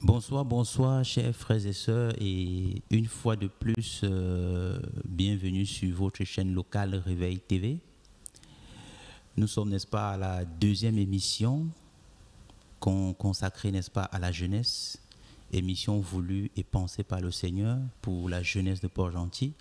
Bonsoir, bonsoir, chers frères et sœurs, et une fois de plus, bienvenue sur votre chaîne locale Réveil TV. Nous sommes, n'est-ce pas, à la deuxième émission consacrée, n'est-ce pas, à la jeunesse, émission voulue et pensée par le Seigneur pour la jeunesse de Port-Gentil.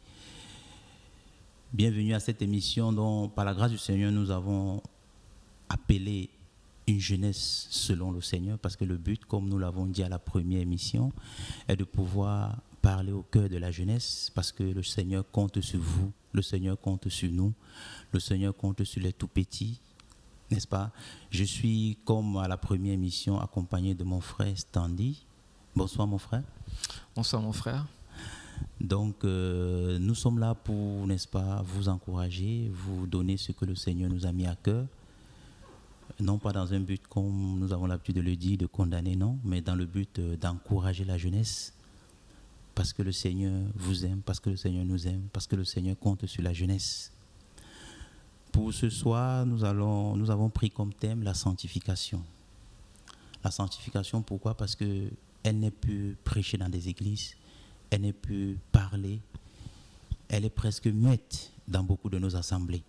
Bienvenue à cette émission dont, par la grâce du Seigneur, nous avons appelé une jeunesse selon le Seigneur, parce que le but, comme nous l'avons dit à la première émission, est de pouvoir parler au cœur de la jeunesse, parce que le Seigneur compte sur vous, le Seigneur compte sur nous, le Seigneur compte sur les tout-petits, n'est-ce pas? Je suis, comme à la première émission, accompagné de mon frère Standy. Bonsoir mon frère. Bonsoir mon frère. Donc, nous sommes là pour, n'est-ce pas, vous encourager, vous donner ce que le Seigneur nous a mis à cœur. Non pas dans un but, comme nous avons l'habitude de le dire, de condamner, non, mais dans le but d'encourager la jeunesse, parce que le Seigneur vous aime, parce que le Seigneur nous aime, parce que le Seigneur compte sur la jeunesse. Pour ce soir, nous avons pris comme thème la sanctification. La sanctification, pourquoi? Parce qu'elle n'est plus prêchée dans des églises, elle n'est plus parlée, elle est presque muette dans beaucoup de nos assemblées.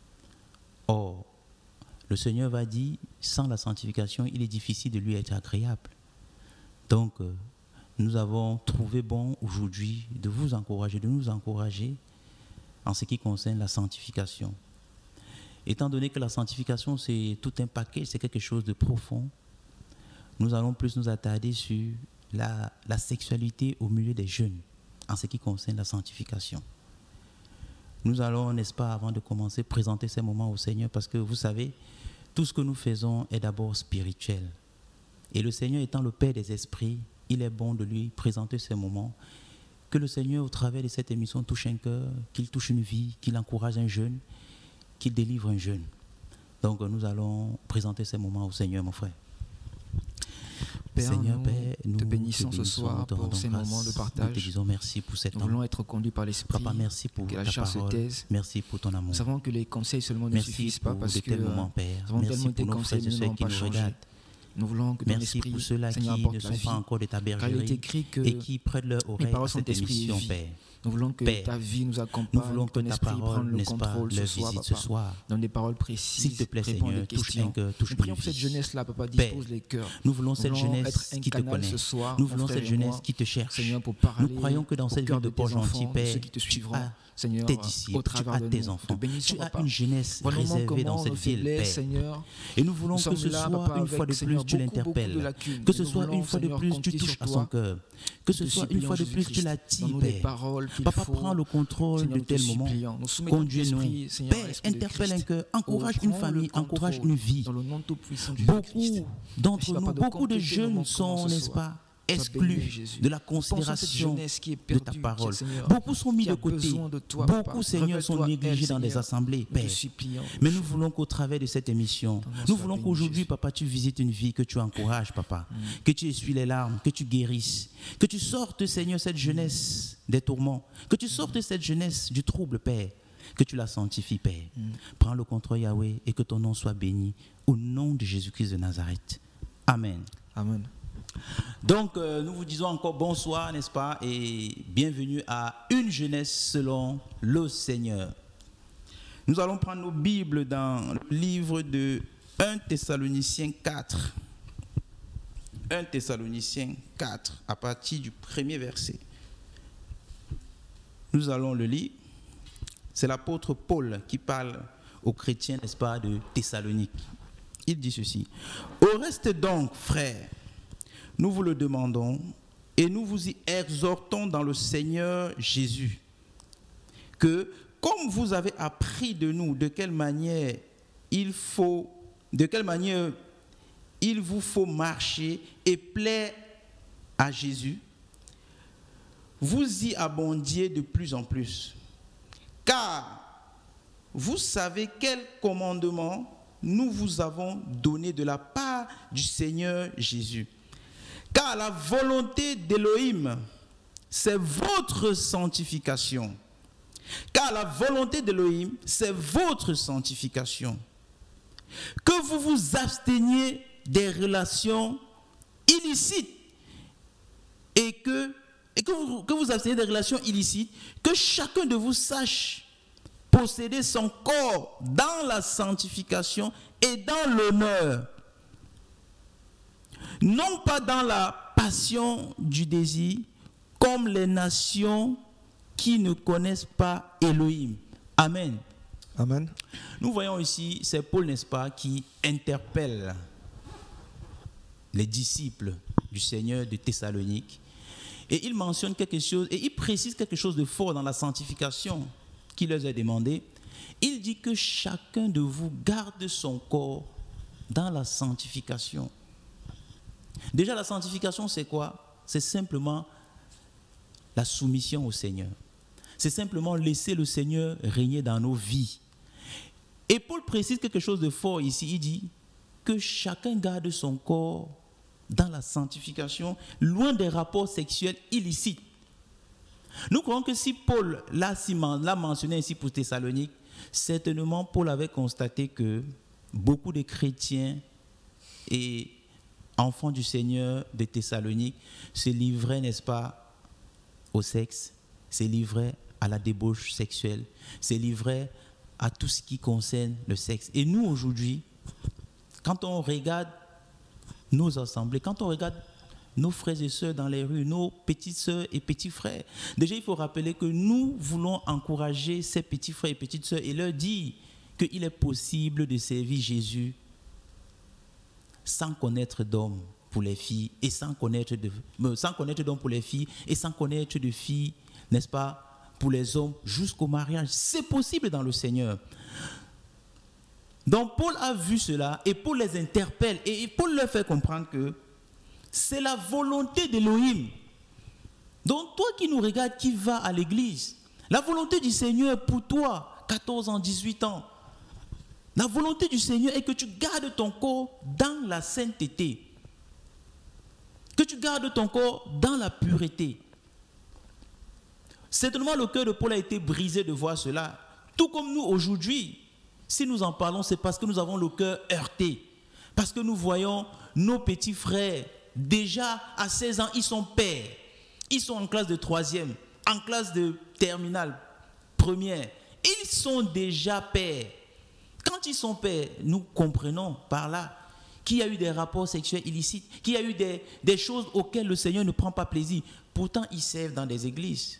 Or, le Seigneur va dire, sans la sanctification, il est difficile de lui être agréable. Donc, nous avons trouvé bon aujourd'hui de vous encourager, de nous encourager en ce qui concerne la sanctification. Étant donné que la sanctification, c'est tout un paquet, c'est quelque chose de profond, nous allons plus nous attarder sur la sexualité au milieu des jeunes, en ce qui concerne la sanctification. Nous allons, n'est-ce pas, avant de commencer, présenter ces moments au Seigneur, parce que vous savez, tout ce que nous faisons est d'abord spirituel. Et le Seigneur étant le Père des esprits, il est bon de lui présenter ces moments, que le Seigneur, au travers de cette émission, touche un cœur, qu'il touche une vie, qu'il encourage un jeune, qu'il délivre un jeune. Donc nous allons présenter ces moments au Seigneur, mon frère. Père, Seigneur, nous Père, nous te bénissons ce soir te pour rendons ces grâce. moments de Nous te partage. disons merci pour cet Nous temps. voulons être conduits par l'Esprit. Papa, merci pour que la ta chair se parole. taise. Merci pour ton amour. Nous savons que les conseils seulement ne Merci suffisent pour pas parce de que tels moments, Père. nous avons Merci tellement été pour nos frères conseils et et nous sœurs n'avons qui pas nous changé. regardent. Nous voulons que ton Merci esprit, pour ceux-là Seigneur, qui apporte ne la sont vie. pas encore de ta Car il est bergerie écrit que et qui prêtent leur les oreille à paroles sont cette esprit et émission, vie. Père. Nous voulons que Père, ta vie nous Nous accompagne, voulons que ton ta esprit parole, prenne le n'est-ce pas, contrôle leur ce soir, visite ce papa. soir. Donne des paroles précises, S'il te plaît, réponds à Seigneur, des touche un questions. cœur, touche Nous une prions pour cette vie. jeunesse-là, papa, Père, dispose les cœurs. Nous voulons cette voulons jeunesse être un qui te canal connaît. ce soir, Nous mon voulons frère cette et jeunesse moi, qui te cherche. Seigneur, pour Nous parler croyons que dans au cette cœur ville de de tes Port-Gentil, enfants, de Père, ceux qui te tu suivront, as Seigneur, tes au disciples, tu travers as de tes nous. enfants. Te bénissons, Tu as papa. une jeunesse Vois-nous réservée dans comment cette nos ville, Père. faiblesses, Seigneur. Et nous voulons Nous que sommes ce là, soit papa, une fois de avec, Seigneur, plus tu beaucoup de l'interpelles, lacunes. que ce Nous soit voulons, une fois de Seigneur, plus tu compter touches sur à toi. son cœur, que ce Te soit une supplions, fois de plus tu Jésus-Christ, l'attires, donne-nous les Père. paroles qu'il Papa, faut. prends le contrôle Seigneur, de nous te tel moment. supplions. Nous soumettons notre Conduis-nous. esprit, Seigneur, à Père, l'Esprit de interpelle un Christ. cœur, encourage Oh, une prends le famille, contrôle encourage une vie. Dans le nom tout puissant de Jésus-Christ. Beaucoup d'entre Merci, nous, papa, de beaucoup de compléter nos jeunes manquements sont, ce n'est-ce soir. pas, Sois exclus béni, Jésus. de la Pensons à cette considération jeunesse qui est de perdue, ta parole. Seigneur, Beaucoup sont mis qui a de côté. besoin de toi, papa. Beaucoup, Seigneur, sont Révèle-toi, négligés dans des Seigneur. assemblées, Nous te Père. supplions. Mais nous voulons qu'au travers de cette émission, nous sois voulons béni, qu'aujourd'hui, Jésus. papa, tu visites une vie, que tu encourages, papa, que tu essuies les larmes, que tu guérisses, que tu sortes, Seigneur, cette jeunesse des tourments, que tu sortes cette jeunesse du trouble, Père, que tu la sanctifies, Père. Prends le contrôle, Yahweh, et que ton nom soit béni au nom de Jésus-Christ de Nazareth. Amen. Amen. Donc, nous vous disons encore bonsoir, n'est-ce pas, et bienvenue à une jeunesse selon le Seigneur. Nous allons prendre nos Bibles dans le livre de 1 Thessaloniciens 4. 1 Thessaloniciens 4, à partir du premier verset. Nous allons le lire. C'est l'apôtre Paul qui parle aux chrétiens, n'est-ce pas, de Thessalonique. Il dit ceci. Au reste donc, frères, nous vous le demandons et nous vous y exhortons dans le Seigneur Jésus, que comme vous avez appris de nous de quelle manière il vous faut marcher et plaire à Jésus, vous y abondiez de plus en plus. Car vous savez quel commandement nous vous avons donné de la part du Seigneur Jésus. Car la volonté d'Élohim, c'est votre sanctification. Car la volonté d'Élohim, c'est votre sanctification. Que vous vous absteniez des relations illicites et que vous abstenez des relations illicites, que chacun de vous sache posséder son corps dans la sanctification et dans l'honneur, non pas dans la passion du désir, comme les nations qui ne connaissent pas Elohim. Amen. Amen. Nous voyons ici, c'est Paul, n'est-ce pas, qui interpelle les disciples du Seigneur de Thessalonique. Et il mentionne quelque chose, et il précise quelque chose de fort dans la sanctification qu'il leur a demandé. Il dit que chacun de vous garde son corps dans la sanctification. Déjà, la sanctification, c'est quoi? C'est simplement la soumission au Seigneur. C'est simplement laisser le Seigneur régner dans nos vies. Et Paul précise quelque chose de fort ici. Il dit que chacun garde son corps dans la sanctification, loin des rapports sexuels illicites. Nous croyons que si Paul l'a mentionné ici pour Thessalonique, certainement Paul avait constaté que beaucoup de chrétiens et enfants du Seigneur de Thessalonique se livraient, n'est-ce pas, au sexe, se livraient à la débauche sexuelle, se livraient à tout ce qui concerne le sexe. Et nous, aujourd'hui, quand on regarde nos assemblées, quand on regarde nos frères et sœurs dans les rues, nos petites sœurs et petits frères, déjà il faut rappeler que nous voulons encourager ces petits frères et petites sœurs et leur dire qu'il est possible de servir Jésus sans connaître d'hommes pour les filles et sans connaître d'hommes pour les filles et sans connaître de filles, n'est-ce pas, pour les hommes jusqu'au mariage. C'est possible dans le Seigneur. Donc Paul a vu cela et Paul les interpelle et Paul leur fait comprendre que c'est la volonté d'Élohim. Donc toi qui nous regardes, qui va à l'église, la volonté du Seigneur pour toi, 14 ans, 18 ans, la volonté du Seigneur est que tu gardes ton corps dans la sainteté, que tu gardes ton corps dans la pureté. Certainement le cœur de Paul a été brisé de voir cela, tout comme nous aujourd'hui. Si nous en parlons, c'est parce que nous avons le cœur heurté, parce que nous voyons nos petits frères, déjà à 16 ans, ils sont pères, ils sont en classe de 3e, en classe de terminale, première, ils sont déjà pères. Quand ils sont pères, nous comprenons par là qu'il y a eu des rapports sexuels illicites, qu'il y a eu des choses auxquelles le Seigneur ne prend pas plaisir. Pourtant, ils servent dans des églises.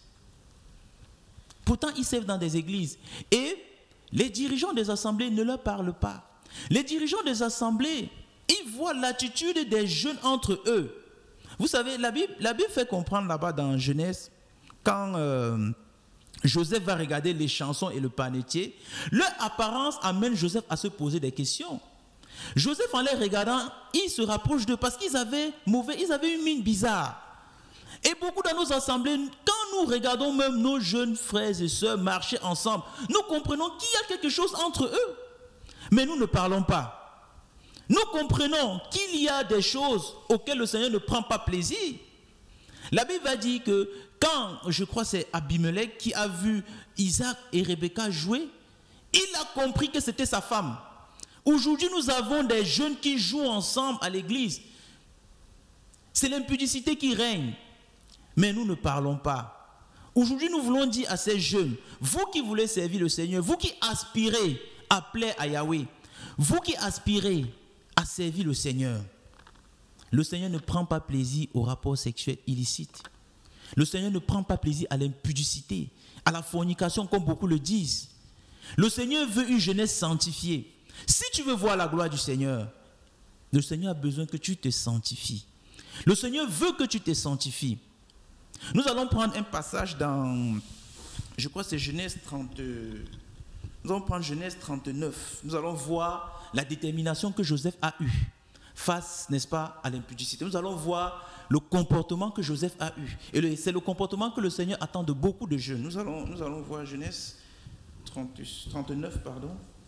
Et les dirigeants des assemblées ne leur parlent pas. Les dirigeants des assemblées, ils voient l'attitude des jeunes entre eux. Vous savez, la Bible fait comprendre là-bas dans Genèse, quand Joseph va regarder les chansons et le panetier, leur apparence amène Joseph à se poser des questions. Joseph, en les regardant, il se rapproche d'eux parce qu'ils avaient une mine bizarre. Et beaucoup dans nos assemblées, quand nous regardons même nos jeunes frères et sœurs marcher ensemble, nous comprenons qu'il y a quelque chose entre eux. Mais nous ne parlons pas. Nous comprenons qu'il y a des choses auxquelles le Seigneur ne prend pas plaisir. La Bible va dire que quand, je crois c'est Abimelech qui a vu Isaac et Rebecca jouer, il a compris que c'était sa femme. Aujourd'hui, nous avons des jeunes qui jouent ensemble à l'église. C'est l'impudicité qui règne. Mais nous ne parlons pas. Aujourd'hui, nous voulons dire à ces jeunes, vous qui voulez servir le Seigneur, vous qui aspirez à plaire à Yahweh, vous qui aspirez à servir le Seigneur ne prend pas plaisir aux rapports sexuels illicites. Le Seigneur ne prend pas plaisir à l'impudicité, à la fornication, comme beaucoup le disent. Le Seigneur veut une jeunesse sanctifiée. Si tu veux voir la gloire du Seigneur, le Seigneur a besoin que tu te sanctifies. Le Seigneur veut que tu te sanctifies. Nous allons prendre un passage dans, je crois que c'est Genèse 30. Nous allons prendre Genèse 39. Nous allons voir la détermination que Joseph a eue face, n'est-ce pas, à l'impudicité. Nous allons voir le comportement que Joseph a eu. Et c'est le comportement que le Seigneur attend de beaucoup de jeunes. Nous allons voir Genèse 39, pardon.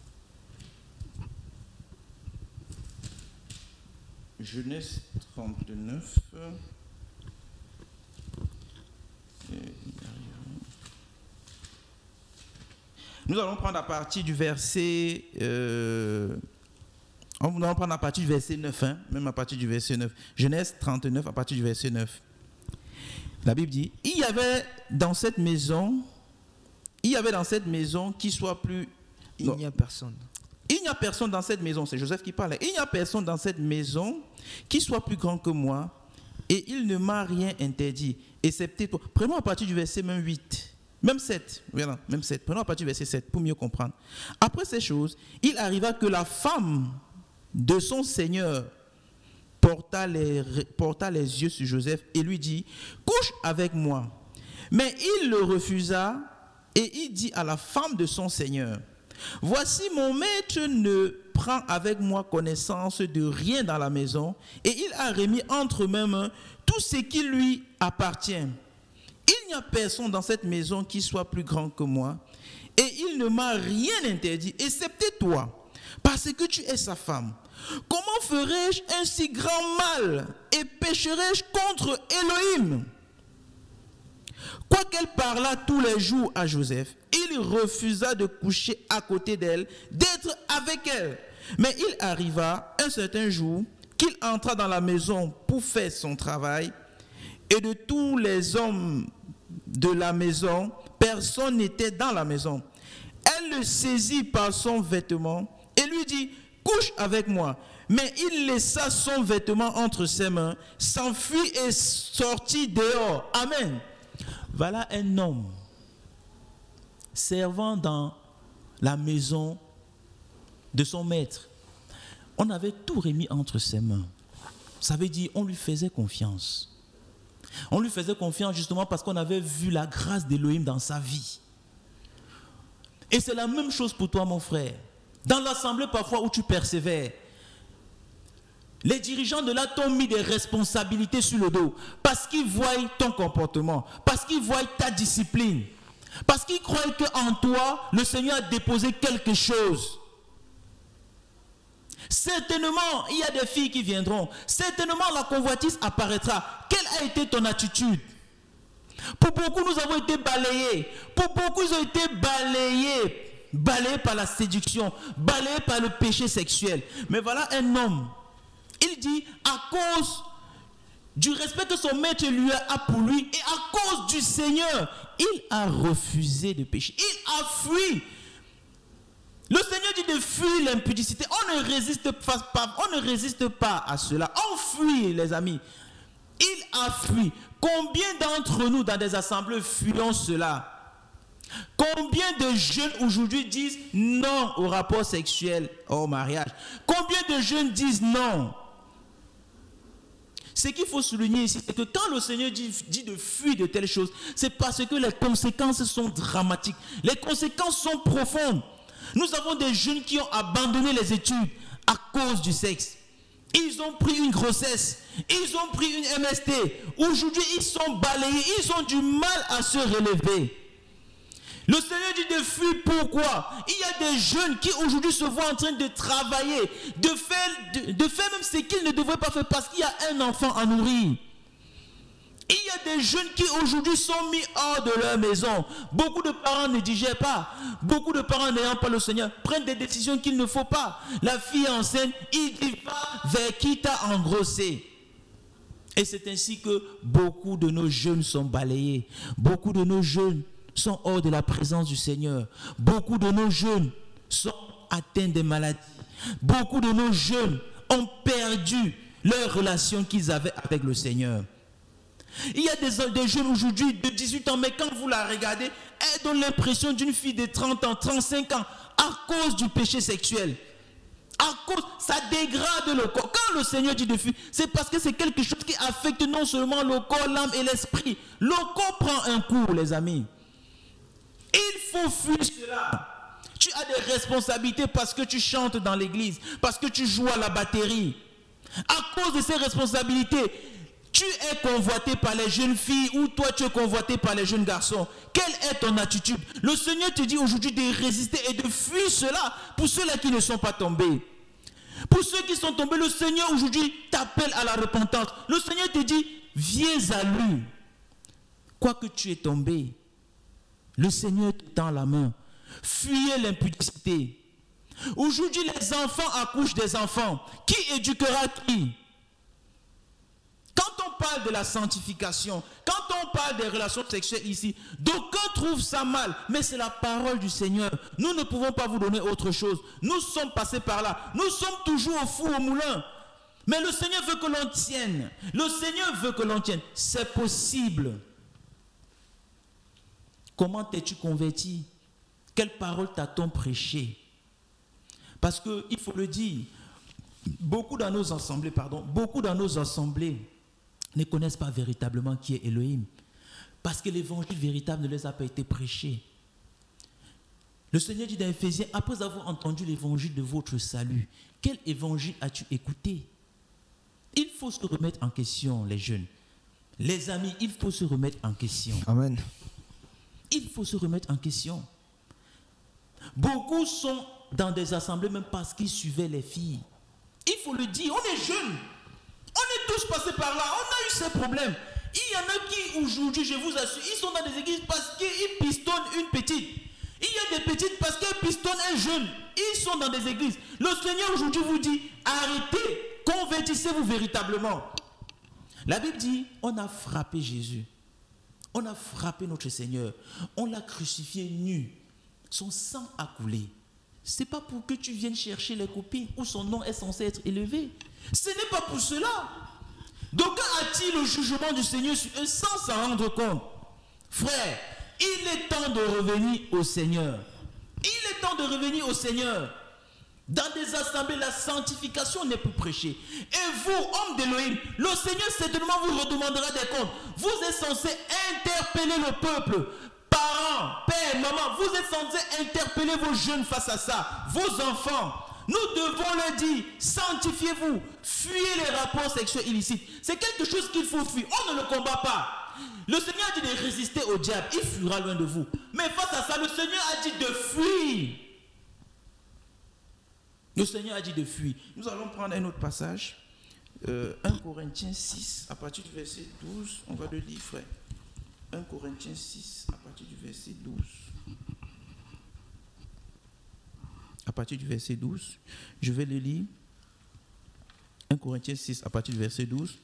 Genèse 39. Nous allons prendre à partir du verset... nous allons prendre à partir du verset 9, même à partir du verset 9. Genèse 39, à partir du verset 9. La Bible dit, il y avait dans cette maison qui soit plus... Il n'y a personne. Il n'y a personne dans cette maison, c'est Joseph qui parle. Il n'y a personne dans cette maison qui soit plus grand que moi, et il ne m'a rien interdit, excepté toi. Prenons à partir du verset même 8, même 7, voilà, même 7. Prenons à partir du verset 7 pour mieux comprendre. Après ces choses, il arriva que la femme de son Seigneur porta les yeux sur Joseph et lui dit, couche avec moi. Mais il le refusa et il dit à la femme de son Seigneur, voici mon maître ne prend avec moi connaissance de rien dans la maison et il a remis entre mes mains tout ce qui lui appartient. Il n'y a personne dans cette maison qui soit plus grand que moi et il ne m'a rien interdit, excepté toi, parce que tu es sa femme. Comment ferais-je un si grand mal et pécherais-je contre Elohim? Quoiqu'elle parlât tous les jours à Joseph, il refusa de coucher à côté d'elle, d'être avec elle. Mais il arriva un certain jour qu'il entra dans la maison pour faire son travail, et de tous les hommes de la maison, personne n'était dans la maison. Elle le saisit par son vêtement et lui dit, couche avec moi. Mais il laissa son vêtement entre ses mains, s'enfuit et sortit dehors. Amen. Voilà un homme servant dans la maison de son maître. On avait tout remis entre ses mains. Ça veut dire on lui faisait confiance. On lui faisait confiance justement parce qu'on avait vu la grâce d'Élohim dans sa vie. Et c'est la même chose pour toi, mon frère. Dans l'assemblée parfois où tu persévères, les dirigeants de là t'ont mis des responsabilités sur le dos parce qu'ils voient ton comportement, parce qu'ils voient ta discipline, parce qu'ils croient qu'en toi, le Seigneur a déposé quelque chose. Certainement, il y a des filles qui viendront. Certainement, la convoitise apparaîtra. Quelle a été ton attitude? Pour beaucoup, nous avons été balayés. Pour beaucoup, ils ont été balayés par la séduction, balayés par le péché sexuel. Mais voilà un homme. Il dit, à cause du respect que son maître lui a pour lui et à cause du Seigneur, il a refusé de pécher. Il a fui. Le Seigneur dit de fuir l'impudicité. On ne résiste pas à cela. On fuit, les amis. Il a fui. Combien d'entre nous dans des assemblées fuyons cela? Combien de jeunes aujourd'hui disent non au rapport sexuel au mariage? Combien de jeunes disent non? Ce qu'il faut souligner ici, c'est que quand le Seigneur dit de fuir de telles choses, c'est parce que les conséquences sont dramatiques. Les conséquences sont profondes. Nous avons des jeunes qui ont abandonné les études à cause du sexe. Ils ont pris une grossesse, ils ont pris une MST. Aujourd'hui, ils sont balayés, ils ont du mal à se relever. Le Seigneur dit de fuir. Pourquoi? Il y a des jeunes qui aujourd'hui se voient en train de travailler, de faire même ce qu'ils ne devraient pas faire parce qu'il y a un enfant à nourrir. Il y a des jeunes qui aujourd'hui sont mis hors de leur maison. Beaucoup de parents ne digèrent pas. Beaucoup de parents n'ayant pas le Seigneur prennent des décisions qu'il ne faut pas. La fille enceinte, il dit pas vers qui t'a engrossé. Et c'est ainsi que beaucoup de nos jeunes sont balayés. Beaucoup de nos jeunes sont hors de la présence du Seigneur. Beaucoup de nos jeunes sont atteints de maladies. Beaucoup de nos jeunes ont perdu leur relation qu'ils avaient avec le Seigneur. Il y a des jeunes aujourd'hui de 18 ans, mais quand vous la regardez, elle donne l'impression d'une fille de 30 ans, 35 ans, à cause du péché sexuel. Ça dégrade le corps. Quand le Seigneur dit de fuir, c'est parce que c'est quelque chose qui affecte non seulement le corps, l'âme et l'esprit. Le corps prend un coup, les amis. Il faut fuir cela. Tu as des responsabilités parce que tu chantes dans l'église, parce que tu joues à la batterie. À cause de ces responsabilités, tu es convoité par les jeunes filles ou toi tu es convoité par les jeunes garçons. Quelle est ton attitude? Le Seigneur te dit aujourd'hui de résister et de fuir cela pour ceux-là qui ne sont pas tombés. Pour ceux qui sont tombés, le Seigneur aujourd'hui t'appelle à la repentance. Le Seigneur te dit, viens à lui. Quoique tu es tombé, le Seigneur te tend la main. Fuyez l'impudicité. Aujourd'hui, les enfants accouchent des enfants. Qui éduquera qui? Quand on parle de la sanctification, quand on parle des relations sexuelles ici, d'aucuns trouvent ça mal, mais c'est la parole du Seigneur. Nous ne pouvons pas vous donner autre chose. Nous sommes passés par là. Nous sommes toujours au four au moulin. Mais le Seigneur veut que l'on tienne. Le Seigneur veut que l'on tienne. C'est possible. Comment t'es-tu converti? Quelle parole t'a-t-on prêché? Parce qu'il faut le dire, beaucoup dans nos assemblées ne connaissent pas véritablement qui est Elohim. Parce que l'évangile véritable ne les a pas été prêché. Le Seigneur dit dans Éphésiens, après avoir entendu l'évangile de votre salut, quel évangile as-tu écouté? Il faut se remettre en question, les jeunes. Les amis, il faut se remettre en question. Amen. Il faut se remettre en question. Beaucoup sont dans des assemblées même parce qu'ils suivaient les filles. Il faut le dire, on est jeunes. On est tous passés par là. On a eu ces problèmes. Il y en a qui, aujourd'hui, je vous assure, ils sont dans des églises parce qu'ils pistonnent une petite. Il y a des petites parce qu'elles pistonnent un jeune. Ils sont dans des églises. Le Seigneur aujourd'hui vous dit, arrêtez, convertissez-vous véritablement. La Bible dit, on a frappé Jésus. On a frappé notre Seigneur. On l'a crucifié nu. Son sang a coulé. Ce n'est pas pour que tu viennes chercher les copines où son nom est censé être élevé. Ce n'est pas pour cela. Donc, a-t-il le jugement du Seigneur sur eux sans s'en rendre compte? Frère, il est temps de revenir au Seigneur. Il est temps de revenir au Seigneur. Dans des assemblées, la sanctification n'est plus prêchée. Et vous, hommes d'Élohim, le Seigneur certainement vous redemandera des comptes. Vous êtes censés interpeller le peuple. Parents, père, maman, vous êtes censés interpeller vos jeunes face à ça. Vos enfants. Nous devons leur dire, sanctifiez-vous, fuyez les rapports sexuels illicites. C'est quelque chose qu'il faut fuir. On ne le combat pas. Le Seigneur a dit de résister au diable. Il fuira loin de vous. Mais face à ça, le Seigneur a dit de fuir. Le Seigneur a dit de fuir. Nous allons prendre un autre passage. 1 Corinthiens 6, à partir du verset 12. On va le lire, frère. 1 Corinthiens 6, à partir du verset 12. À partir du verset 12, je vais le lire. 1 Corinthiens 6, à partir du verset 12.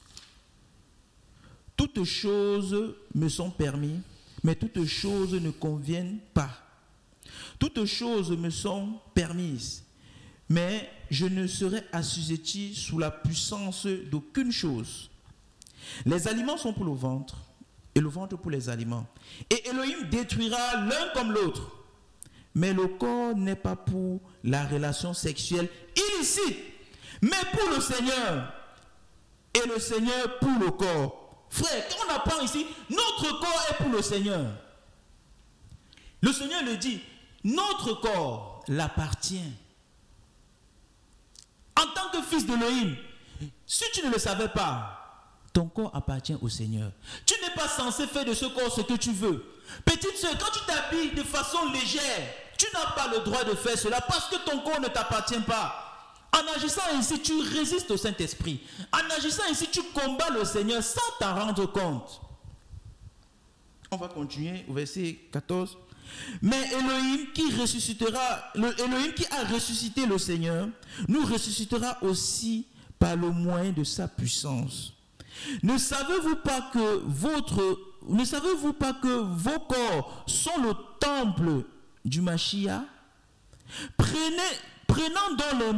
Toutes choses me sont permises, mais toutes choses ne conviennent pas. Toutes choses me sont permises, mais je ne serai assujetti sous la puissance d'aucune chose. Les aliments sont pour le ventre, et le ventre pour les aliments. Et Elohim détruira l'un comme l'autre. Mais le corps n'est pas pour la relation sexuelle illicite, mais pour le Seigneur. Et le Seigneur pour le corps. Frère, quand on apprend ici, notre corps est pour le Seigneur. Le Seigneur le dit, notre corps l'appartient. En tant que fils d'Elohim, si tu ne le savais pas, ton corps appartient au Seigneur. Tu n'es pas censé faire de ce corps ce que tu veux. Petite soeur, quand tu t'habilles de façon légère, tu n'as pas le droit de faire cela parce que ton corps ne t'appartient pas. En agissant ainsi, tu résistes au Saint-Esprit. En agissant ainsi, tu combats le Seigneur sans t'en rendre compte. On va continuer au verset 14. Mais Elohim qui a ressuscité le Seigneur, nous ressuscitera aussi par le moyen de sa puissance. Ne savez-vous pas que vos corps sont le temple du Mashiach? Prenant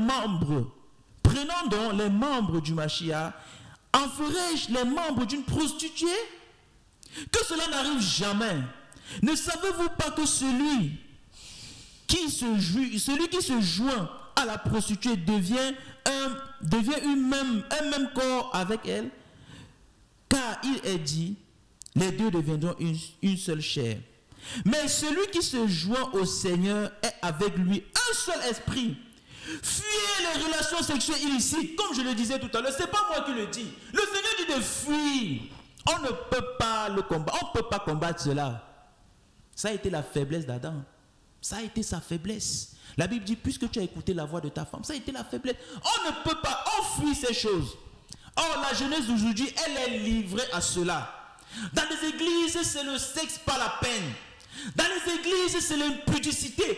donc les membres du Mashiach, en ferai-je les membres d'une prostituée? Que cela n'arrive jamais. Ne savez-vous pas que celui qui se joint à la prostituée devient un même corps avec elle? Car il est dit, les deux deviendront une seule chair. Mais celui qui se joint au Seigneur est avec lui un seul esprit. Fuyez les relations sexuelles illicites, comme je le disais tout à l'heure. Ce n'est pas moi qui le dis. Le Seigneur dit de fuir. On ne peut pas le combattre. On ne peut pas combattre cela. Ça a été la faiblesse d'Adam. Ça a été sa faiblesse. La Bible dit, puisque tu as écouté la voix de ta femme, ça a été la faiblesse. On ne peut pas, on fuit ces choses. Or, la jeunesse d'aujourd'hui, elle est livrée à cela. Dans les églises, c'est le sexe pas la peine. Dans les églises, c'est l'impudicité. Quand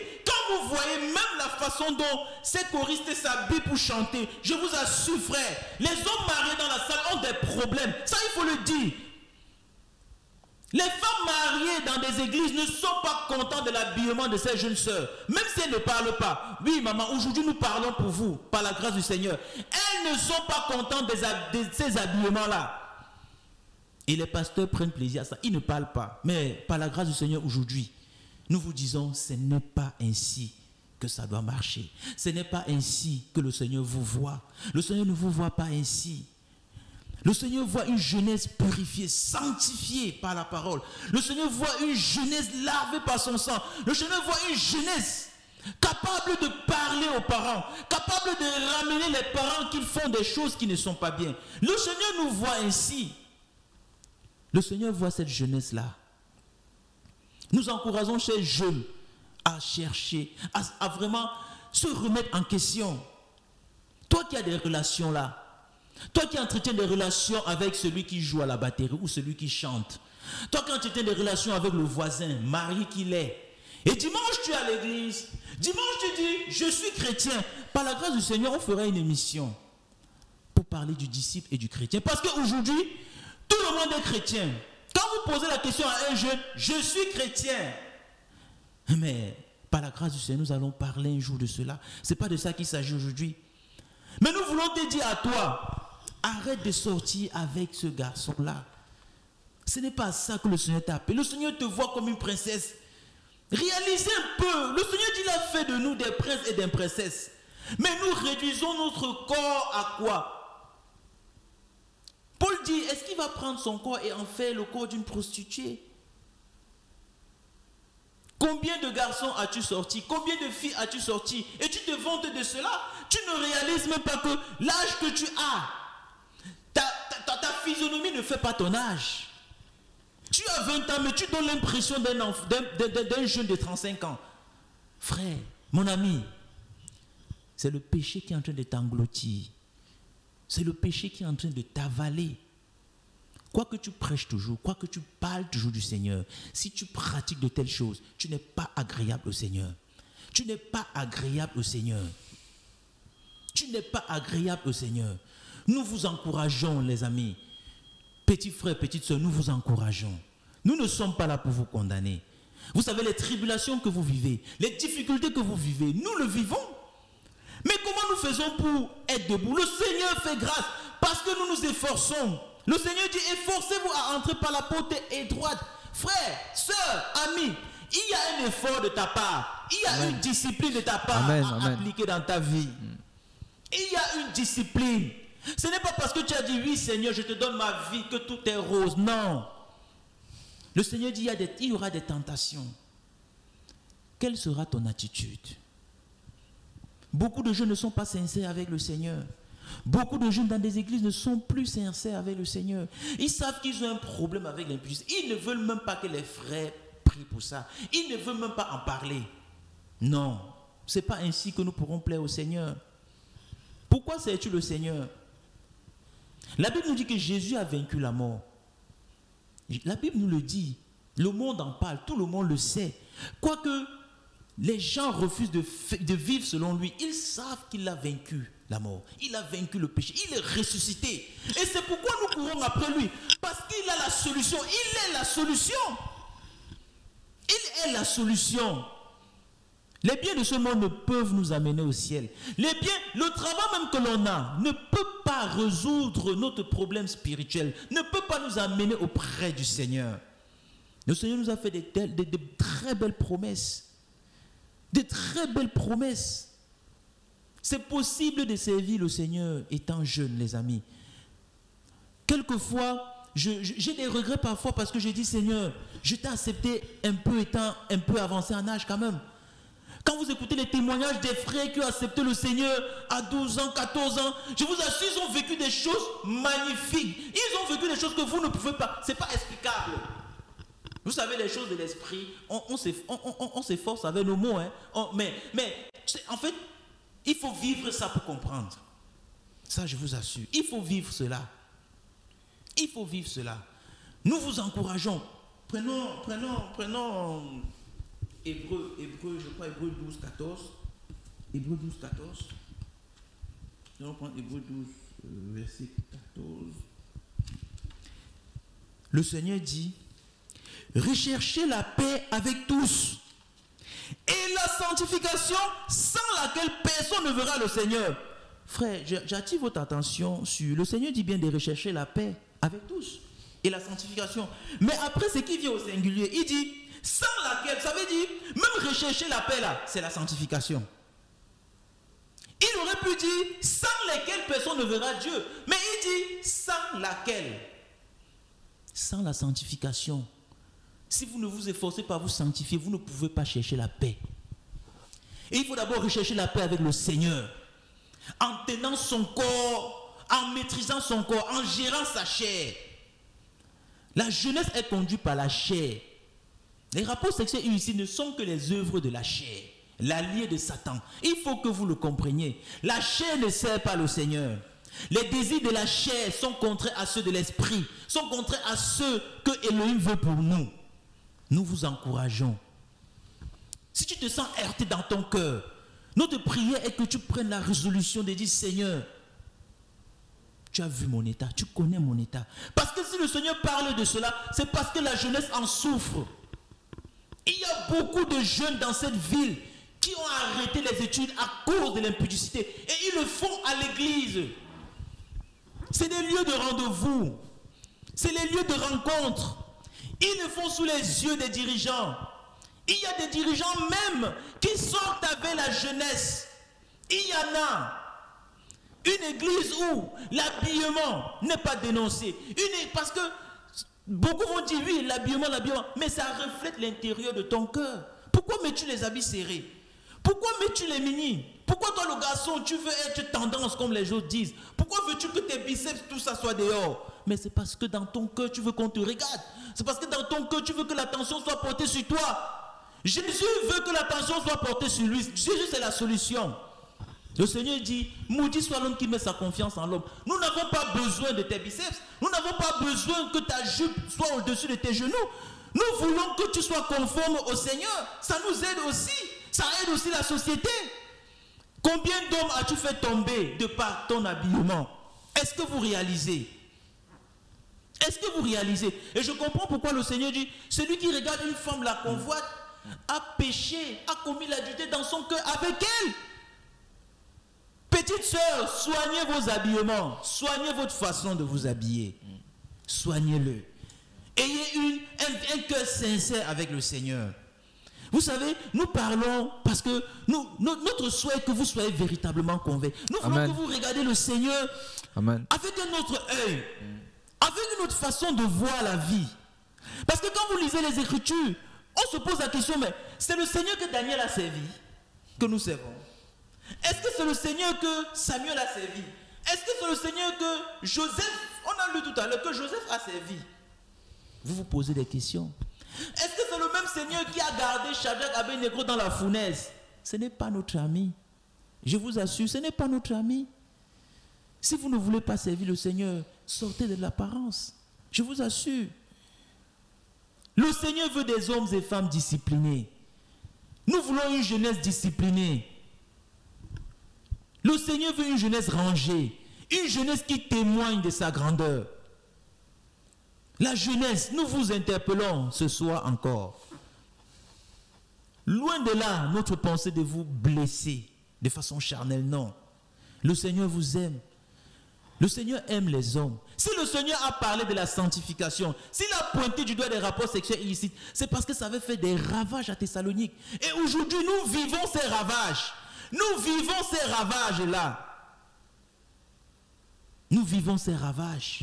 vous voyez même la façon dont ces choristes s'habillent pour chanter, je vous assure, frère, les hommes mariés dans la salle ont des problèmes. Ça, il faut le dire. Les femmes mariées dans des églises ne sont pas contentes de l'habillement de ces jeunes sœurs. Même si elles ne parlent pas. Oui, maman, aujourd'hui nous parlons pour vous, par la grâce du Seigneur. Elles ne sont pas contentes de ces habillements-là. Et les pasteurs prennent plaisir à ça. Ils ne parlent pas. Mais par la grâce du Seigneur aujourd'hui, nous vous disons, ce n'est pas ainsi que ça doit marcher. Ce n'est pas ainsi que le Seigneur vous voit. Le Seigneur ne vous voit pas ainsi. Le Seigneur voit une jeunesse purifiée, sanctifiée par la parole. Le Seigneur voit une jeunesse lavée par son sang. Le Seigneur voit une jeunesse capable de parler aux parents, capable de ramener les parents qui font des choses qui ne sont pas bien. Le Seigneur nous voit ainsi. Le Seigneur voit cette jeunesse-là. Nous encourageons ces jeunes à chercher, à vraiment se remettre en question. Toi qui as des relations là, toi qui entretiens des relations avec celui qui joue à la batterie ou celui qui chante, toi qui entretiens des relations avec le voisin, mari qu'il est, et dimanche tu es à l'église, dimanche tu dis, je suis chrétien. Par la grâce du Seigneur, on fera une émission pour parler du disciple et du chrétien. Parce qu'aujourd'hui, tout le monde est chrétien. Quand vous posez la question à un jeune, je suis chrétien. Mais par la grâce du Seigneur, nous allons parler un jour de cela. Ce n'est pas de ça qu'il s'agit aujourd'hui. Mais nous voulons te dire à toi, arrête de sortir avec ce garçon-là. Ce n'est pas ça que le Seigneur t'a appelé. Le Seigneur te voit comme une princesse. Réalisez un peu. Le Seigneur dit, il a fait de nous des princes et des princesses. Mais nous réduisons notre corps à quoi? Paul dit, est-ce qu'il va prendre son corps et en faire le corps d'une prostituée? Combien de garçons as-tu sorti? Combien de filles as-tu sorti? Et tu te vantes de cela? Tu ne réalises même pas que l'âge que tu as, ta physionomie ne fait pas ton âge. Tu as 20 ans, mais tu donnes l'impression d'un jeune de 35 ans. Frère, mon ami, c'est le péché qui est en train de t'engloutir. C'est le péché qui est en train de t'avaler. Quoi que tu prêches toujours, quoi que tu parles toujours du Seigneur, si tu pratiques de telles choses, tu n'es pas agréable au Seigneur. Tu n'es pas agréable au Seigneur. Tu n'es pas agréable au Seigneur. Nous vous encourageons, les amis. Petits frères, petites soeurs, nous vous encourageons. Nous ne sommes pas là pour vous condamner. Vous savez, les tribulations que vous vivez, les difficultés que vous vivez, nous le vivons. Mais comment nous faisons pour être debout? Le Seigneur fait grâce parce que nous nous efforçons. Le Seigneur dit, efforcez-vous à entrer par la porte étroite. Frère, soeur, ami, il y a un effort de ta part. Il y a une discipline de ta part à appliquer dans ta vie. Il y a une discipline. Ce n'est pas parce que tu as dit, oui Seigneur, je te donne ma vie, que tout est rose. Non. Le Seigneur dit, il y aura des tentations. Quelle sera ton attitude? Beaucoup de jeunes ne sont pas sincères avec le Seigneur. Beaucoup de jeunes dans des églises ne sont plus sincères avec le Seigneur. Ils savent qu'ils ont un problème avec l'impuissance. Ils ne veulent même pas que les frères prient pour ça. Ils ne veulent même pas en parler. Non, ce n'est pas ainsi que nous pourrons plaire au Seigneur. Pourquoi sais-tu le Seigneur? La Bible nous dit que Jésus a vaincu la mort. La Bible nous le dit. Le monde en parle, tout le monde le sait. Quoique les gens refusent de vivre selon lui, ils savent qu'il a vaincu la mort. Il a vaincu le péché. Il est ressuscité. Et c'est pourquoi nous courons après lui. Parce qu'il a la solution. Il est la solution. Il est la solution. Les biens de ce monde ne peuvent nous amener au ciel. Les biens, le travail même que l'on a ne peut pas résoudre notre problème spirituel, ne peut pas nous amener auprès du Seigneur. Le Seigneur nous a fait de très belles promesses. De très belles promesses. C'est possible de servir le Seigneur étant jeune, les amis. Quelquefois, j'ai des regrets parfois parce que j'ai dit, Seigneur, je t'ai accepté un peu étant un peu avancé en âge quand même. Quand vous écoutez les témoignages des frères qui ont accepté le Seigneur à 12 ans, 14 ans, je vous assure, ils ont vécu des choses magnifiques. Ils ont vécu des choses que vous ne pouvez pas. Ce n'est pas explicable. Vous savez, les choses de l'esprit, on s'efforce avec nos mots. Hein. Mais en fait, il faut vivre ça pour comprendre. Ça, je vous assure. Il faut vivre cela. Il faut vivre cela. Nous vous encourageons. Prenons Hébreu, je crois Hébreu 12, 14. Hébreu 12, 14. Je vais prendre Hébreu 12, verset 14. Le Seigneur dit, recherchez la paix avec tous et la sanctification sans laquelle personne ne verra le Seigneur. Frère, j'attire votre attention sur, le Seigneur dit bien de rechercher la paix avec tous et la sanctification. Mais après, ce qui vient au singulier, il dit, sans laquelle, ça veut dire, même rechercher la paix là, c'est la sanctification. Il aurait pu dire, sans lesquelles personne ne verra Dieu. Mais il dit, sans laquelle. Sans la sanctification. Si vous ne vous efforcez pas à vous sanctifier, vous ne pouvez pas chercher la paix. Et il faut d'abord rechercher la paix avec le Seigneur. En tenant son corps, en maîtrisant son corps, en gérant sa chair. La jeunesse est conduite par la chair. Les rapports sexuels ici ne sont que les œuvres de la chair, l'allié de Satan. Il faut que vous le compreniez. La chair ne sert pas le Seigneur. Les désirs de la chair sont contraires à ceux de l'esprit, sont contraires à ceux que Elohim veut pour nous. Nous vous encourageons. Si tu te sens heurté dans ton cœur, notre prière est que tu prennes la résolution de dire, Seigneur, tu as vu mon état, tu connais mon état. Parce que si le Seigneur parle de cela, c'est parce que la jeunesse en souffre. Il y a beaucoup de jeunes dans cette ville qui ont arrêté les études à cause de l'impudicité. Et ils le font à l'église. C'est des lieux de rendez-vous. C'est les lieux de rencontre. Ils le font sous les yeux des dirigeants. Il y a des dirigeants même qui sortent avec la jeunesse. Il y en a. Une église où l'habillement n'est pas dénoncé. Parce que beaucoup vont dire oui, l'habillement, mais ça reflète l'intérieur de ton cœur. Pourquoi mets-tu les habits serrés? Pourquoi mets-tu les mini? Pourquoi toi le garçon, tu veux être tendance comme les autres disent? Pourquoi veux-tu que tes biceps, tout ça soit dehors? Mais c'est parce que dans ton cœur, tu veux qu'on te regarde. C'est parce que dans ton cœur, tu veux que l'attention soit portée sur toi. Jésus veut que l'attention soit portée sur lui. Jésus, c'est la solution. Le Seigneur dit, maudit soit l'homme qui met sa confiance en l'homme. Nous n'avons pas besoin de tes biceps. Nous n'avons pas besoin que ta jupe soit au-dessus de tes genoux. Nous voulons que tu sois conforme au Seigneur. Ça nous aide aussi. Ça aide aussi la société. Combien d'hommes as-tu fait tomber de par ton habillement? Est-ce que vous réalisez? Est-ce que vous réalisez? Et je comprends pourquoi le Seigneur dit, celui qui regarde une femme la convoite a péché, a commis l'adultère dans son cœur avec elle. Petite sœur, soignez vos habillements, soignez votre façon de vous habiller. Soignez-le. Ayez un cœur sincère avec le Seigneur. Vous savez, nous parlons parce que notre souhait est que vous soyez véritablement convaincus. Nous voulons que vous regardez le Seigneur avec un autre œil, avec une autre façon de voir la vie. Parce que quand vous lisez les Écritures, on se pose la question, mais c'est le Seigneur que Daniel a servi, que nous servons. Est-ce que c'est le Seigneur que Samuel a servi? Est-ce que c'est le Seigneur que Joseph, on a lu tout à l'heure, que Joseph a servi? Vous vous posez des questions. Est-ce que c'est le même Seigneur qui a gardé Shadrach, Abednego dans la fournaise? Ce n'est pas notre ami. Je vous assure, ce n'est pas notre ami. Si vous ne voulez pas servir le Seigneur, sortez de l'apparence. Je vous assure. Le Seigneur veut des hommes et femmes disciplinés. Nous voulons une jeunesse disciplinée. Le Seigneur veut une jeunesse rangée, une jeunesse qui témoigne de sa grandeur. La jeunesse, nous vous interpellons ce soir encore. Loin de là, notre pensée de vous blesser de façon charnelle, non. Le Seigneur vous aime. Le Seigneur aime les hommes. Si le Seigneur a parlé de la sanctification, s'il a pointé du doigt des rapports sexuels illicites, c'est parce que ça avait fait des ravages à Thessalonique. Et aujourd'hui, nous vivons ces ravages. Nous vivons ces ravages-là. Nous vivons ces ravages.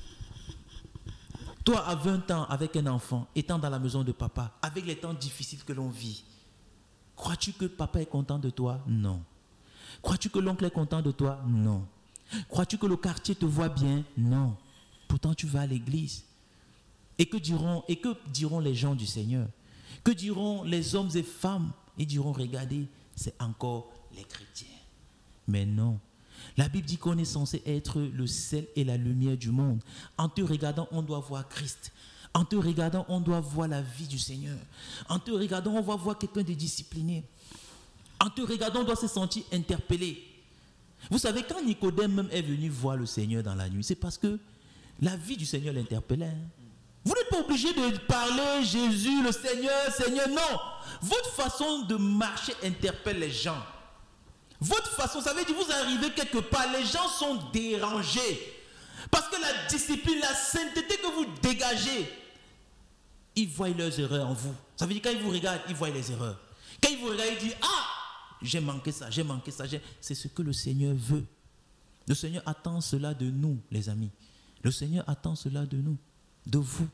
Toi, à 20 ans, avec un enfant, étant dans la maison de papa, avec les temps difficiles que l'on vit, crois-tu que papa est content de toi? Non. Crois-tu que l'oncle est content de toi? Non. Crois-tu que le quartier te voit bien? Non. Pourtant, tu vas à l'église. Et que diront les gens du Seigneur? Que diront les hommes et femmes? Ils diront, regardez, c'est encore les chrétiens. Mais non. La Bible dit qu'on est censé être le sel et la lumière du monde. En te regardant, on doit voir Christ. En te regardant, on doit voir la vie du Seigneur. En te regardant, on va voir quelqu'un de discipliné. En te regardant, on doit se sentir interpellé. Vous savez, quand Nicodème même est venu voir le Seigneur dans la nuit, c'est parce que la vie du Seigneur l'interpellait. Vous n'êtes pas obligé de parler Jésus, le Seigneur, Seigneur, non. Votre façon de marcher interpelle les gens. Votre façon, ça veut dire vous arrivez quelque part, les gens sont dérangés. Parce que la discipline, la sainteté que vous dégagez, ils voient leurs erreurs en vous. Ça veut dire quand ils vous regardent, ils voient les erreurs. Quand ils vous regardent, ils disent, ah, j'ai manqué ça, j'ai manqué ça. C'est ce que le Seigneur veut. Le Seigneur attend cela de nous, les amis. Le Seigneur attend cela de nous, de vous.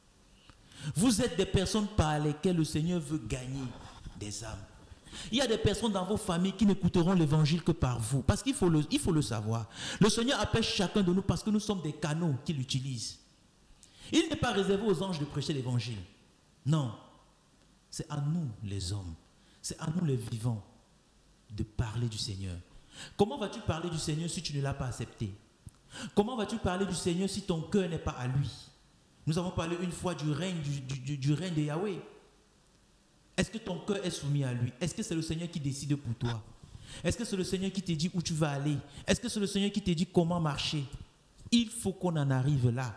Vous êtes des personnes par lesquelles le Seigneur veut gagner des âmes. Il y a des personnes dans vos familles qui n'écouteront l'évangile que par vous. Parce qu'il faut le savoir. Le Seigneur appelle chacun de nous parce que nous sommes des canaux qu'il utilise. Il n'est pas réservé aux anges de prêcher l'évangile. Non. C'est à nous les hommes. C'est à nous les vivants de parler du Seigneur. Comment vas-tu parler du Seigneur si tu ne l'as pas accepté? Comment vas-tu parler du Seigneur si ton cœur n'est pas à lui? Nous avons parlé une fois du règne de Yahweh. Est-ce que ton cœur est soumis à lui? Est-ce que c'est le Seigneur qui décide pour toi? Est-ce que c'est le Seigneur qui te dit où tu vas aller? Est-ce que c'est le Seigneur qui te dit comment marcher? Il faut qu'on en arrive là.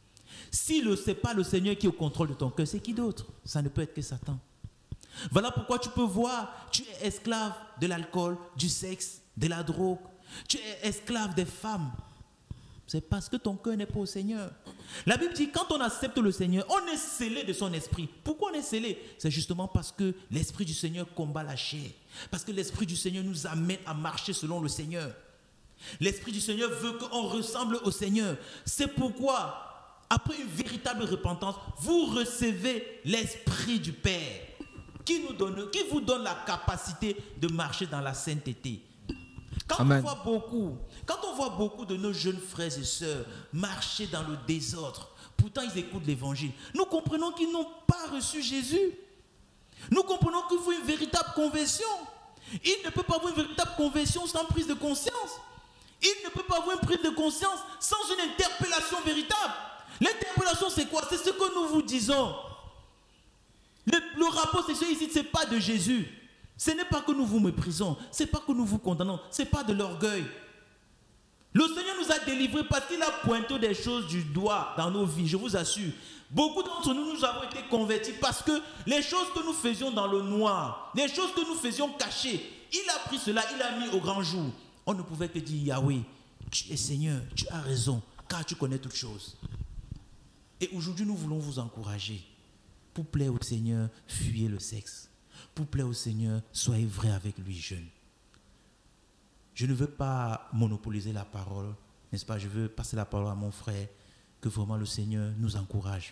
Si ce n'est pas le Seigneur qui est au contrôle de ton cœur, c'est qui d'autre? Ça ne peut être que Satan. Voilà pourquoi tu peux voir, tu es esclave de l'alcool, du sexe, de la drogue. Tu es esclave des femmes. C'est parce que ton cœur n'est pas au Seigneur. La Bible dit, quand on accepte le Seigneur, on est scellé de son esprit. Pourquoi on est scellé? C'est justement parce que l'esprit du Seigneur combat la chair. Parce que l'esprit du Seigneur nous amène à marcher selon le Seigneur. L'esprit du Seigneur veut qu'on ressemble au Seigneur. C'est pourquoi, après une véritable repentance, vous recevez l'esprit du Père qui vous donne la capacité de marcher dans la sainteté. Quand on voit beaucoup de nos jeunes frères et sœurs marcher dans le désordre, pourtant ils écoutent l'évangile, nous comprenons qu'ils n'ont pas reçu Jésus. Nous comprenons qu'il faut une véritable conversion. Il ne peut pas avoir une véritable conversion sans prise de conscience. Il ne peut pas avoir une prise de conscience sans une interpellation véritable. L'interpellation, c'est quoi? C'est ce que nous vous disons. Le rapport sexuel ici, ce n'est pas de Jésus. Ce n'est pas que nous vous méprisons, ce n'est pas que nous vous condamnons, ce n'est pas de l'orgueil. Le Seigneur nous a délivrés parce qu'il a pointé des choses du doigt dans nos vies, je vous assure. Beaucoup d'entre nous, nous avons été convertis parce que les choses que nous faisions dans le noir, les choses que nous faisions cachées, il a pris cela, il l'a mis au grand jour. On ne pouvait que dire, Yahweh, tu es Seigneur, tu as raison, car tu connais toutes choses. Et aujourd'hui, nous voulons vous encourager. Pour plaire au Seigneur, fuyez le sexe. Pour plaire au Seigneur, soyez vrai avec lui, jeune. Je ne veux pas monopoliser la parole, n'est-ce pas? Je veux passer la parole à mon frère, que vraiment le Seigneur nous encourage.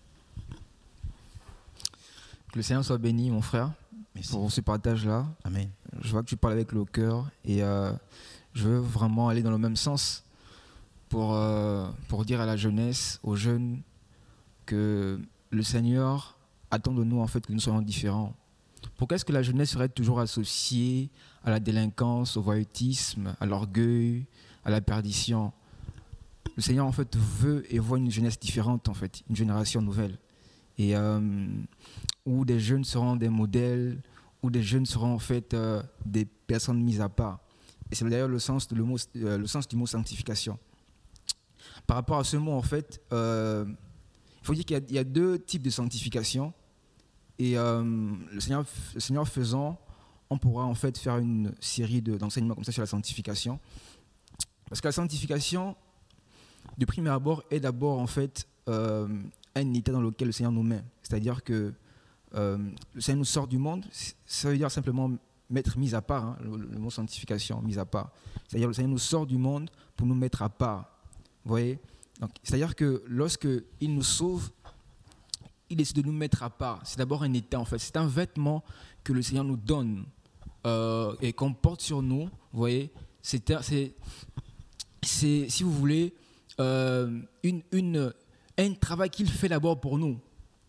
Que le Seigneur soit béni, mon frère. Merci pour ce partage-là. Amen. Je vois que tu parles avec le cœur et je veux vraiment aller dans le même sens pour dire à la jeunesse, aux jeunes, que le Seigneur attend de nous en fait que nous soyons différents. Pourquoi est-ce que la jeunesse serait toujours associée à la délinquance, au voyeutisme, à l'orgueil, à la perdition? Le Seigneur en fait veut et voit une jeunesse différente en fait, une génération nouvelle, et où des jeunes seront des modèles, où des jeunes seront en fait des personnes mises à part. Et c'est d'ailleurs le sens du mot sanctification. Par rapport à ce mot en fait, il faut dire qu'il y a deux types de sanctification. Et le Seigneur faisant, on pourra en fait faire une série d'enseignements comme ça sur la sanctification. Parce que la sanctification, de prime abord, est d'abord en fait un état dans lequel le Seigneur nous met. C'est-à-dire que le Seigneur nous sort du monde, ça veut dire simplement mettre mis à part, hein, le mot sanctification, mis à part. C'est-à-dire que le Seigneur nous sort du monde pour nous mettre à part. Vous voyez? Donc, c'est-à-dire que lorsqu'il nous sauve, il décide de nous mettre à part. C'est d'abord un état en fait. C'est un vêtement que le Seigneur nous donne et qu'on porte sur nous. Vous voyez, c'est si vous voulez un travail qu'il fait d'abord pour nous.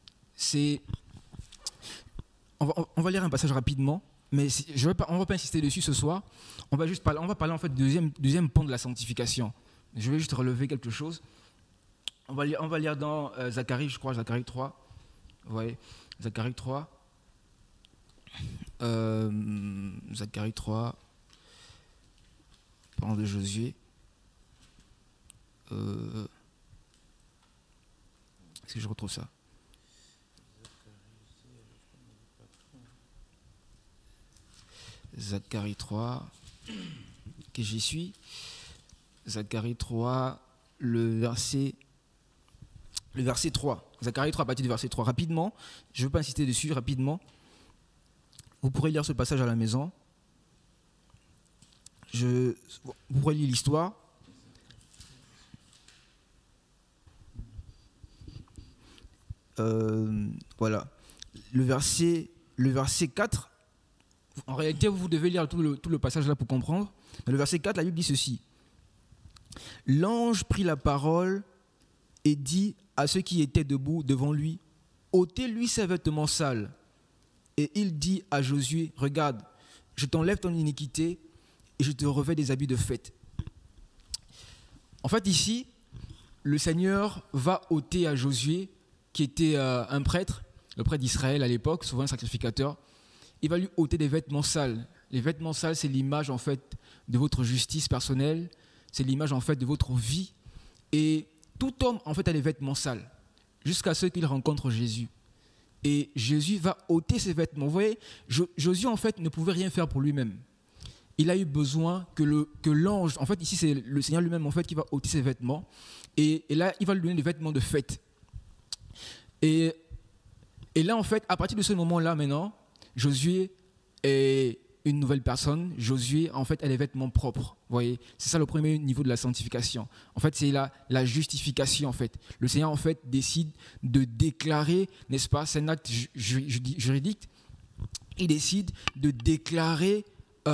On va lire un passage rapidement, mais on ne va pas insister dessus ce soir. On va parler en fait du deuxième point de la sanctification. Je vais juste relever quelque chose. On va lire dans Zacharie, je crois, Zacharie 3. Vous voyez, Zacharie 3. Zacharie 3. Parlant de Josué. Est-ce que je retrouve ça? Zacharie 3. Que j'y suis. Zacharie 3, le verset 3. Zacharie 3 à partir du verset 3. Rapidement, je ne veux pas insister dessus, rapidement. Vous pourrez lire ce passage à la maison. Vous pourrez lire l'histoire. Voilà. Le verset 4, en réalité, vous devez lire tout le passage là pour comprendre. Dans le verset 4, la Bible dit ceci. L'ange prit la parole et dit à ceux qui étaient debout devant lui, ôtez-lui ses vêtements sales. Et il dit à Josué, regarde, je t'enlève ton iniquité et je te revêts des habits de fête. En fait, ici, le Seigneur va ôter à Josué, qui était un prêtre, le prêtre d'Israël à l'époque, souvent un sacrificateur, il va lui ôter des vêtements sales. Les vêtements sales, c'est l'image en fait de votre justice personnelle, c'est l'image en fait de votre vie. Et tout homme en fait a des vêtements sales, jusqu'à ce qu'il rencontre Jésus. Et Jésus va ôter ses vêtements. Vous voyez, Josué en fait ne pouvait rien faire pour lui-même. Il a eu besoin que l'ange, en fait ici c'est le Seigneur lui-même en fait qui va ôter ses vêtements. Et là il va lui donner des vêtements de fête. Et là en fait, à partir de ce moment-là maintenant, Josué est une nouvelle personne. Josué en fait a des vêtements propres. Vous voyez, c'est ça le premier niveau de la sanctification. En fait, c'est la justification en fait. Le Seigneur en fait décide de déclarer, n'est-ce pas, c'est un acte juridique. Il décide de déclarer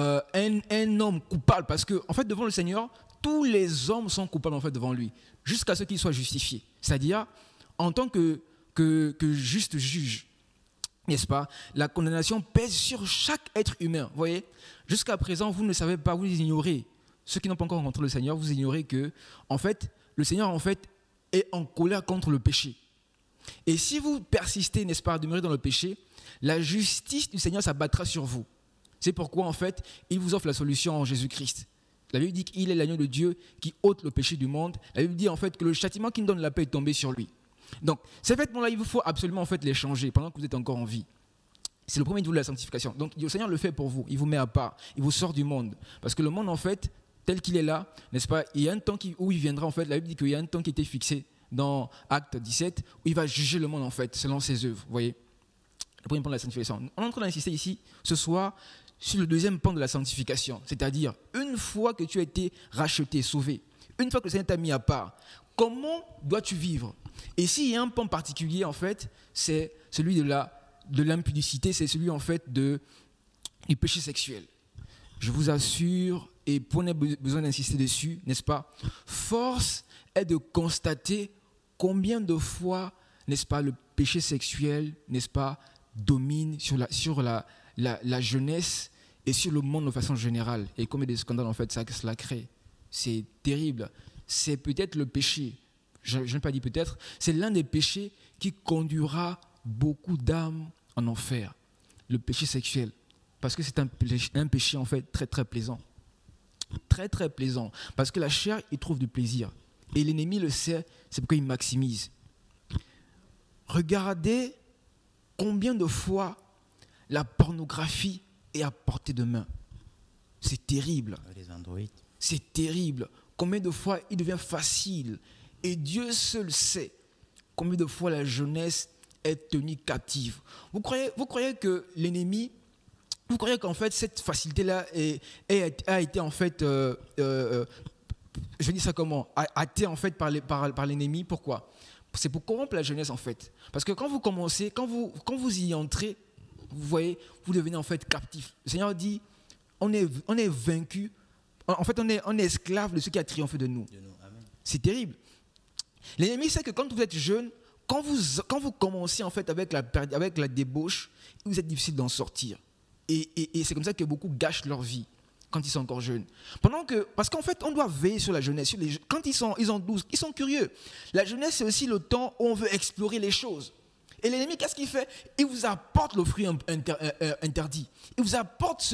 un homme coupable parce que en fait devant le Seigneur, tous les hommes sont coupables en fait devant lui, jusqu'à ce qu'ils soient justifiés. C'est-à-dire en tant que juste juge. N'est-ce pas? La condamnation pèse sur chaque être humain. Vous voyez? Jusqu'à présent, vous ne savez pas, vous ignorez. Ceux qui n'ont pas encore rencontré le Seigneur, vous ignorez que, en fait, le Seigneur, en fait, est en colère contre le péché. Et si vous persistez, n'est-ce pas, à demeurer dans le péché, la justice du Seigneur s'abattra sur vous. C'est pourquoi, en fait, il vous offre la solution en Jésus-Christ. La Bible dit qu'il est l'agneau de Dieu qui ôte le péché du monde. La Bible dit, en fait, que le châtiment qui nous donne la paix est tombé sur lui. Donc, ces vêtements-là, il vous faut absolument en fait, les changer pendant que vous êtes encore en vie. C'est le premier niveau de la sanctification. Donc, le Seigneur le fait pour vous. Il vous met à part. Il vous sort du monde. Parce que le monde, en fait, tel qu'il est là, n'est-ce pas, il y a un temps où il viendra, en fait. La Bible dit qu'il y a un temps qui était fixé dans Acte 17, où il va juger le monde, en fait, selon ses œuvres. Vous voyez? Le premier point de la sanctification. On est en train d'insister ici, ce soir, sur le deuxième point de la sanctification. C'est-à-dire, une fois que tu as été racheté, sauvé, une fois que le Seigneur t'a mis à part, comment dois-tu vivre? Et s'il y a un point particulier, en fait, c'est celui de l'impudicité, c'est celui, en fait, du péché sexuel. Je vous assure, et pour on a besoin d'insister dessus, n'est-ce pas? Force est de constater combien de fois, n'est-ce pas, le péché sexuel, n'est-ce pas, domine sur la jeunesse et sur le monde de façon générale. Et combien de scandales, en fait, cela crée. C'est terrible. C'est peut-être le péché. Je ne pas dire peut-être, c'est l'un des péchés qui conduira beaucoup d'âmes en enfer, le péché sexuel. Parce que c'est un péché en fait très très plaisant. Très très plaisant. Parce que la chair, il trouve du plaisir. Et l'ennemi le sait, c'est pourquoi il maximise. Regardez combien de fois la pornographie est à portée de main. C'est terrible. Les androïdes. C'est terrible. Combien de fois il devient facile. Et Dieu seul sait combien de fois la jeunesse est tenue captive. Vous croyez que l'ennemi, vous croyez qu'en fait cette facilité-là a été en fait, je vais dire ça comment, a été en fait par l'ennemi. Pourquoi? C'est pour corrompre la jeunesse en fait. Parce que quand vous commencez, quand vous y entrez, vous voyez, vous devenez en fait captif. Le Seigneur dit, on est vaincu. En fait, on est esclave de ce qui a triomphé de nous. C'est terrible. L'ennemi sait que quand vous êtes jeune, quand vous commencez en fait avec la débauche, vous êtes difficile d'en sortir. Et c'est comme ça que beaucoup gâchent leur vie. quand ils sont encore jeunes. Parce qu'en fait, on doit veiller sur la jeunesse. Quand ils ont 12, ils sont curieux. La jeunesse, c'est aussi le temps où on veut explorer les choses. Et l'ennemi, qu'est-ce qu'il fait? Il vous apporte le fruit interdit. Il vous apporte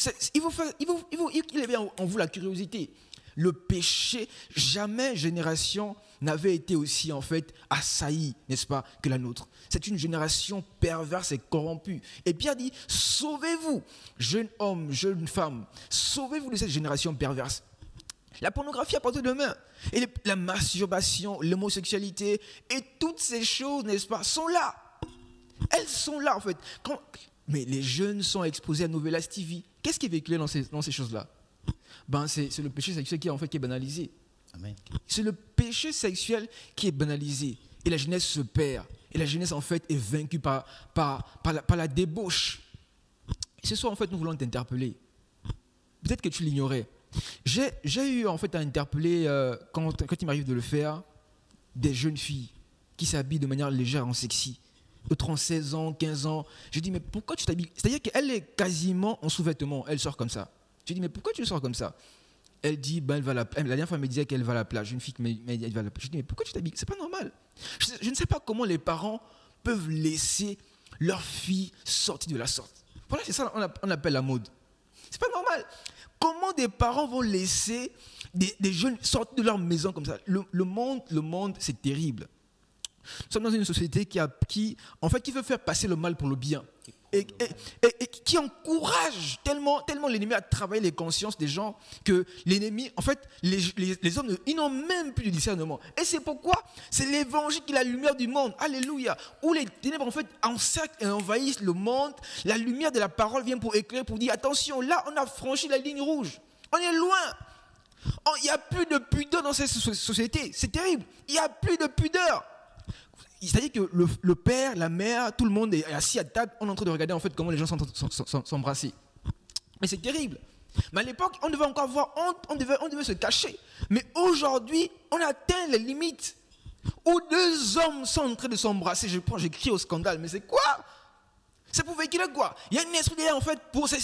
il éveille en vous la curiosité. Le péché, jamais génération n'avait été aussi en fait assaillie, n'est-ce pas, que la nôtre. C'est une génération perverse et corrompue. Et Pierre dit, sauvez-vous, jeunes hommes, jeunes femmes, sauvez-vous de cette génération perverse. La pornographie à portée de main, et la masturbation, l'homosexualité, et toutes ces choses, n'est-ce pas, sont là. Elles sont là en fait. Mais les jeunes sont exposés à nos lascivies. Qu'est-ce qui est véhiculé dans ces choses-là? C'est le péché sexuel qui est banalisé. Amen. C'est le péché sexuel qui est banalisé. Et la jeunesse se perd. Et la jeunesse, en fait, est vaincue par la débauche. Et ce soir, en fait, nous voulons t'interpeller. Peut-être que tu l'ignorais. J'ai eu, en fait, à interpeller, quand il m'arrive de le faire, des jeunes filles qui s'habillent de manière légère en sexy. D'autres ont 16 ans, 15 ans. Je dis, mais pourquoi tu t'habilles? C'est-à-dire qu'elle est quasiment en sous-vêtements. Elle sort comme ça. Je dis, mais pourquoi tu sors comme ça? Elle dit, la dernière fois, elle me disait qu'elle va à la plage. Une fille qui elle va à la plage. Je dis, mais pourquoi tu t'habilles? C'est pas normal. Je ne sais pas comment les parents peuvent laisser leur fille sortir de la sorte. Voilà, c'est ça qu'on appelle la mode. C'est pas normal. Comment des parents vont laisser des jeunes sortir de leur maison comme ça? Le monde, c'est terrible. Nous sommes dans une société qui veut faire passer le mal pour le bien. Et qui encourage tellement l'ennemi à travailler les consciences des gens que l'ennemi, en fait, les hommes, ils n'ont même plus de discernement. Et c'est pourquoi c'est l'évangile qui est la lumière du monde. Alléluia. Où les ténèbres, en fait, encerclent et envahissent le monde. La lumière de la parole vient pour éclairer, pour dire, attention, là, on a franchi la ligne rouge. On est loin. Il n'y a plus de pudeur dans cette société. C'est terrible. Il n'y a plus de pudeur. C'est-à-dire que le père, la mère, tout le monde est assis à table, on est en train de regarder en fait comment les gens s'embrasser. Mais c'est terrible. Mais à l'époque, on devait encore avoir honte, on devait se cacher. Mais aujourd'hui, on atteint les limites où deux hommes sont en train de s'embrasser. J'ai crié au scandale, mais c'est quoi? C'est pour véhiculer quoi? Il y a une esprit derrière en fait,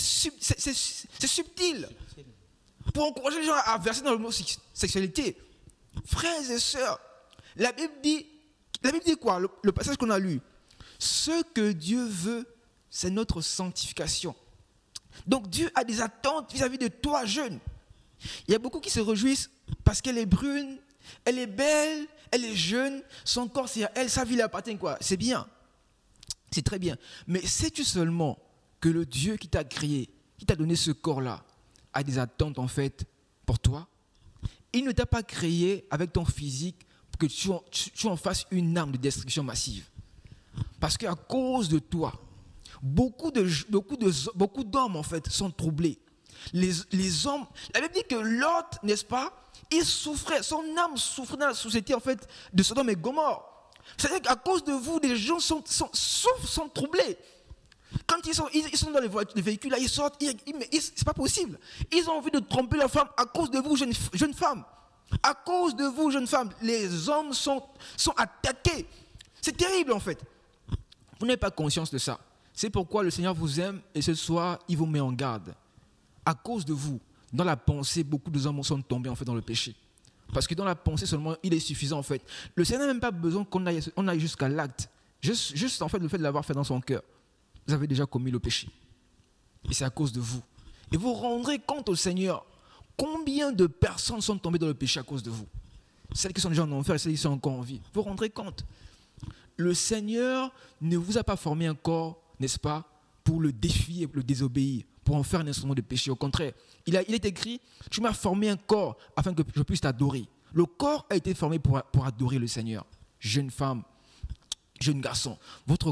c'est subtil. Pour encourager les gens à verser dans l'homosexualité. Frères et sœurs, la Bible dit quoi? Le passage qu'on a lu. Ce que Dieu veut, c'est notre sanctification. Donc Dieu a des attentes vis-à-vis de toi, jeune. Il y a beaucoup qui se réjouissent parce qu'elle est brune, elle est belle, elle est jeune, son corps c'est à elle, sa vie lui appartient quoi. C'est bien. C'est très bien. Mais sais-tu seulement que le Dieu qui t'a créé, qui t'a donné ce corps-là, a des attentes en fait pour toi? Il ne t'a pas créé avec ton physique que tu en fasses une arme de destruction massive. Parce qu'à cause de toi, beaucoup d'hommes en fait sont troublés. Les hommes, la Bible dit que Lot, n'est-ce pas, il souffrait, son âme souffrait dans la société en fait de Sodome et Gomorrhe. C'est-à-dire qu'à cause de vous, des gens sont troublés. Quand ils sont dans les véhicules, là, ils sortent, c'est pas possible. Ils ont envie de tromper leur femme à cause de vous, jeunes femmes. À cause de vous, jeunes femmes, les hommes sont attaqués. C'est terrible en fait. Vous n'avez pas conscience de ça. C'est pourquoi le Seigneur vous aime et ce soir, il vous met en garde. À cause de vous, dans la pensée, beaucoup de hommes sont tombés en fait dans le péché. Parce que dans la pensée seulement, il est suffisant en fait. Le Seigneur n'a même pas besoin qu'on aille jusqu'à l'acte. Juste en fait le fait de l'avoir fait dans son cœur. Vous avez déjà commis le péché. Et c'est à cause de vous. Et vous rendrez compte au Seigneur. Combien de personnes sont tombées dans le péché à cause de vous? Celles qui sont déjà en enfer et celles qui sont encore en vie. Vous vous rendrez compte? Le Seigneur ne vous a pas formé encore, n'est-ce pas, pour le défier, pour le désobéir, pour en faire un instrument de péché. Au contraire, il est écrit, tu m'as formé un corps afin que je puisse t'adorer. Le corps a été formé pour adorer le Seigneur. Jeune femme, jeune garçon, votre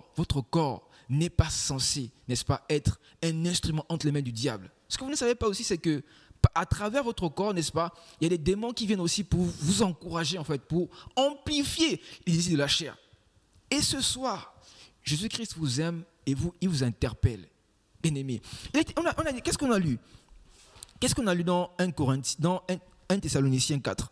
corps n'est pas censé, n'est-ce pas, être un instrument entre les mains du diable. Ce que vous ne savez pas aussi, c'est que à travers votre corps, n'est-ce pas, il y a des démons qui viennent aussi pour vous encourager, en fait, pour amplifier les désirs de la chair. Et ce soir, Jésus-Christ vous aime et il vous interpelle, bien-aimé. Qu'est-ce qu'on a lu? Qu'est-ce qu'on a lu dans 1 Thessaloniciens 4?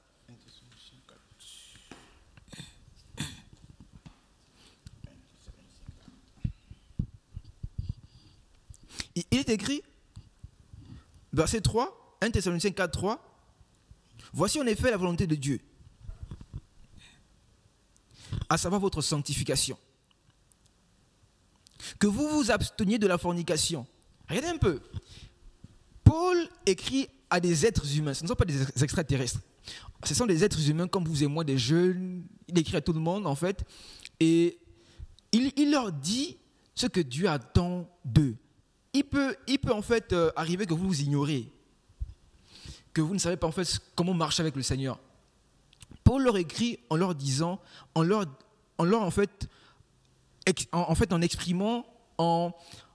Il est écrit, verset 3, 1 Thessaloniciens 4, 3. Voici en effet la volonté de Dieu, à savoir votre sanctification. Que vous vous absteniez de la fornication. Regardez un peu. Paul écrit à des êtres humains, ce ne sont pas des extraterrestres. Ce sont des êtres humains comme vous et moi, des jeunes. Il écrit à tout le monde en fait. Et il leur dit ce que Dieu attend d'eux. Il peut en fait arriver que vous vous ignorez, que vous ne savez pas en fait comment marcher avec le Seigneur. Paul leur écrit en leur disant, en exprimant, en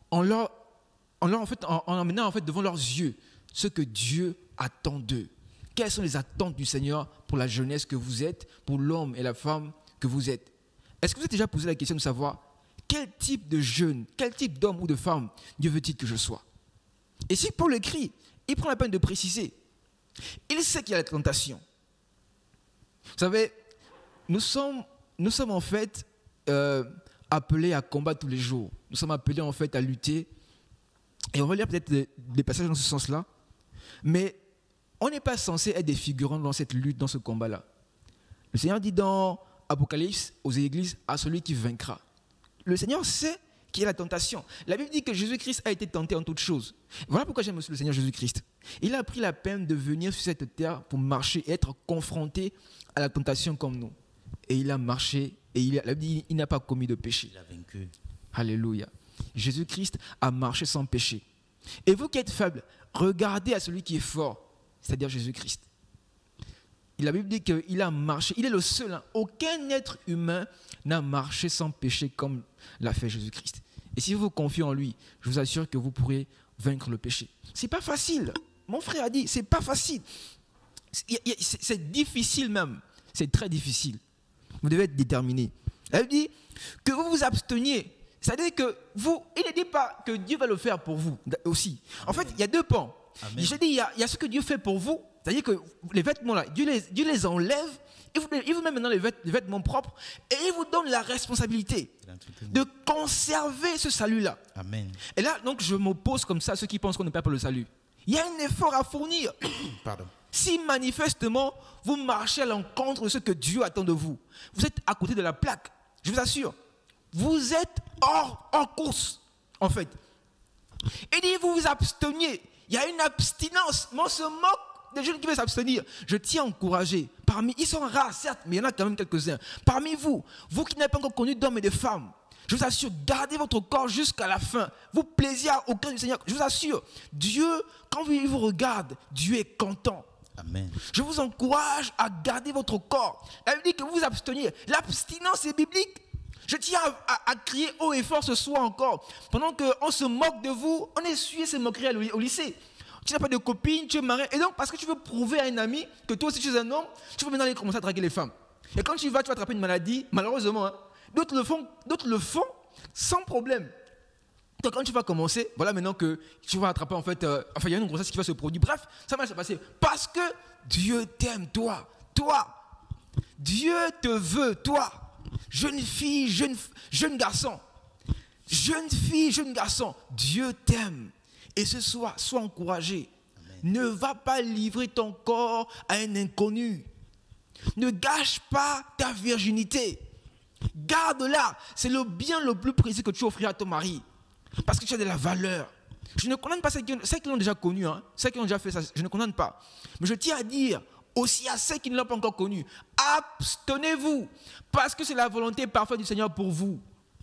amenant en fait devant leurs yeux ce que Dieu attend d'eux. Quelles sont les attentes du Seigneur pour la jeunesse que vous êtes, pour l'homme et la femme que vous êtes? Est-ce que vous avez déjà posé la question de savoir quel type de jeune, quel type d'homme ou de femme Dieu veut-il que je sois? Et si Paul écrit, il prend la peine de préciser. Il sait qu'il y a la tentation. Vous savez, nous sommes en fait appelés à combattre tous les jours. Nous sommes appelés en fait à lutter. Et on va lire peut-être des passages dans ce sens-là. Mais on n'est pas censé être des figurants dans cette lutte, dans ce combat-là. Le Seigneur dit dans Apocalypse aux églises, à celui qui vaincra. Le Seigneur sait qu'il y a la tentation. La Bible dit que Jésus-Christ a été tenté en toutes choses. Voilà pourquoi j'aime aussi le Seigneur Jésus-Christ. Il a pris la peine de venir sur cette terre pour marcher et être confronté à la tentation comme nous. Et il a marché et la Bible dit il n'a pas commis de péché. Il a vaincu. Alléluia. Jésus-Christ a marché sans péché. Et vous qui êtes faibles, regardez à celui qui est fort, c'est-à-dire Jésus-Christ. La Bible dit qu'il a marché, il est le seul. Aucun être humain n'a marché sans péché comme l'a fait Jésus-Christ. Et si vous vous confiez en lui, je vous assure que vous pourrez vaincre le péché. C'est pas facile. Mon frère a dit, c'est pas facile. C'est difficile même. C'est très difficile. Vous devez être déterminé. Elle dit que vous vous absteniez. C'est-à-dire que vous, il ne dit pas que Dieu va le faire pour vous aussi. En fait, il y a deux pans. Je dis, il y a ce que Dieu fait pour vous. C'est-à-dire que les vêtements là, Dieu les enlève, il vous met maintenant les vêtements propres et il vous donne la responsabilité de conserver ce salut-là. Amen. Et là, donc, je m'oppose comme ça à ceux qui pensent qu'on ne perd pas le salut. Il y a un effort à fournir. Pardon. Si manifestement, vous marchez à l'encontre de ce que Dieu attend de vous, vous êtes à côté de la plaque, je vous assure. Vous êtes hors course, en fait. Et dit, vous vous absteniez. Il y a une abstinence. Mais on se moque des jeunes qui veulent s'abstenir. Je tiens à encourager. Ils sont rares, certes, mais il y en a quand même quelques-uns. Parmi vous, vous qui n'avez pas encore connu d'hommes et de femmes, je vous assure, gardez votre corps jusqu'à la fin. Vous plaisez au cœur du Seigneur. Je vous assure, Dieu, quand il vous regarde, Dieu est content. Amen. Je vous encourage à garder votre corps. La Bible dit que vous vous absteniez. L'abstinence est biblique. Je tiens à crier haut et fort ce soir encore. Pendant qu'on se moque de vous, on essuie ces moqueries au lycée. Tu n'as pas de copine, tu es marié. Et donc, parce que tu veux prouver à un ami que toi aussi tu es un homme, tu veux maintenant aller commencer à draguer les femmes. Et quand tu vas attraper une maladie, malheureusement, hein, d'autres le font sans problème. Donc, quand tu vas commencer, voilà maintenant que tu vas attraper en fait, il y a une grossesse qui va se produire. Bref, ça va se passer. Parce que Dieu t'aime, toi. Dieu te veut, toi. Jeune fille, jeune garçon. Jeune fille, jeune garçon. Dieu t'aime. Et ce soir, sois encouragé. Amen. Ne va pas livrer ton corps à un inconnu. Ne gâche pas ta virginité. Garde-la. C'est le bien le plus précieux que tu offriras à ton mari. Parce que tu as de la valeur. Je ne condamne pas ceux qui l'ont déjà connu. Hein. Ceux qui ont déjà fait ça, je ne condamne pas. Mais je tiens à dire aussi à ceux qui ne l'ont pas encore connu, abstenez-vous. Parce que c'est la volonté parfaite du Seigneur pour vous.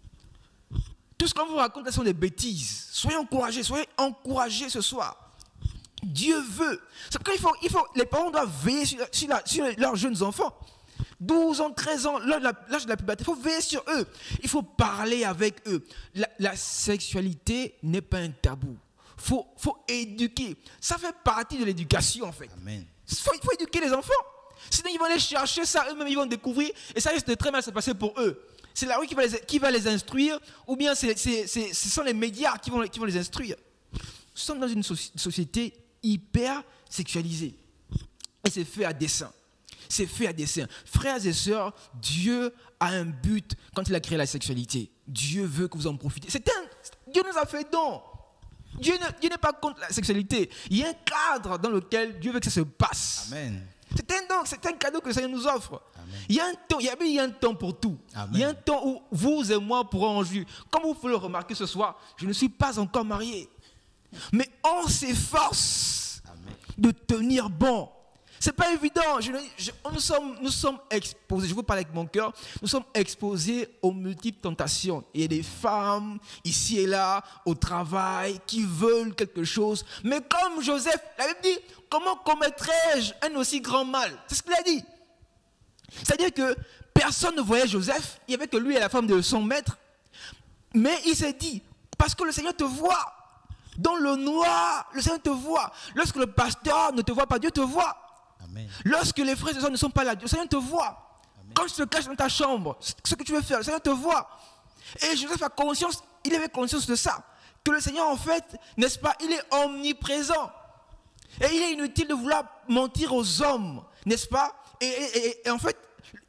Tout ce qu'on vous raconte, ce sont des bêtises. Soyez encouragés ce soir. Dieu veut. C'est pourquoi les parents doivent veiller sur leurs jeunes enfants. 12 ans, 13 ans, l'âge de la puberté. Il faut veiller sur eux. Il faut parler avec eux. La sexualité n'est pas un tabou. Il faut éduquer. Ça fait partie de l'éducation, en fait. Amen. Il faut éduquer les enfants. Sinon, ils vont aller chercher ça eux-mêmes, ils vont découvrir. Et ça risque de très mal se passer pour eux. C'est la rue qui va les instruire, ou bien ce sont les médias qui vont les instruire. Nous sommes dans une société hyper sexualisée. Et c'est fait à dessein. C'est fait à dessein. Frères et sœurs, Dieu a un but quand il a créé la sexualité. Dieu veut que vous en profitiez. Dieu nous a fait don. Dieu n'est pas contre la sexualité. Il y a un cadre dans lequel Dieu veut que ça se passe. Amen. C'est un cadeau que le Seigneur nous offre. Amen. Il y a un temps, il y a un temps pour tout. Amen. Il y a un temps où vous et moi pourrons en jouir. Comme vous pouvez le remarquer ce soir, je ne suis pas encore marié. Mais on s'efforce de tenir bon. C'est pas évident. Nous sommes exposés, je vous parle avec mon cœur, nous sommes exposés aux multiples tentations. Il y a des femmes, ici et là, au travail, qui veulent quelque chose. Mais comme Joseph, la Bible dit, comment commettrais-je un aussi grand mal? C'est ce qu'il a dit. C'est-à-dire que personne ne voyait Joseph, il n'y avait que lui et la femme de son maître. Mais il s'est dit, parce que le Seigneur te voit, dans le noir, le Seigneur te voit. Lorsque le pasteur ne te voit pas, Dieu te voit. Amen. Lorsque les frères et sœurs ne sont pas là, le Seigneur te voit. Amen. Quand tu te caches dans ta chambre, ce que tu veux faire, le Seigneur te voit. Et Joseph a conscience, il avait conscience de ça. Que le Seigneur, en fait, n'est-ce pas, il est omniprésent. Et il est inutile de vouloir mentir aux hommes, n'est-ce pas? Et en fait,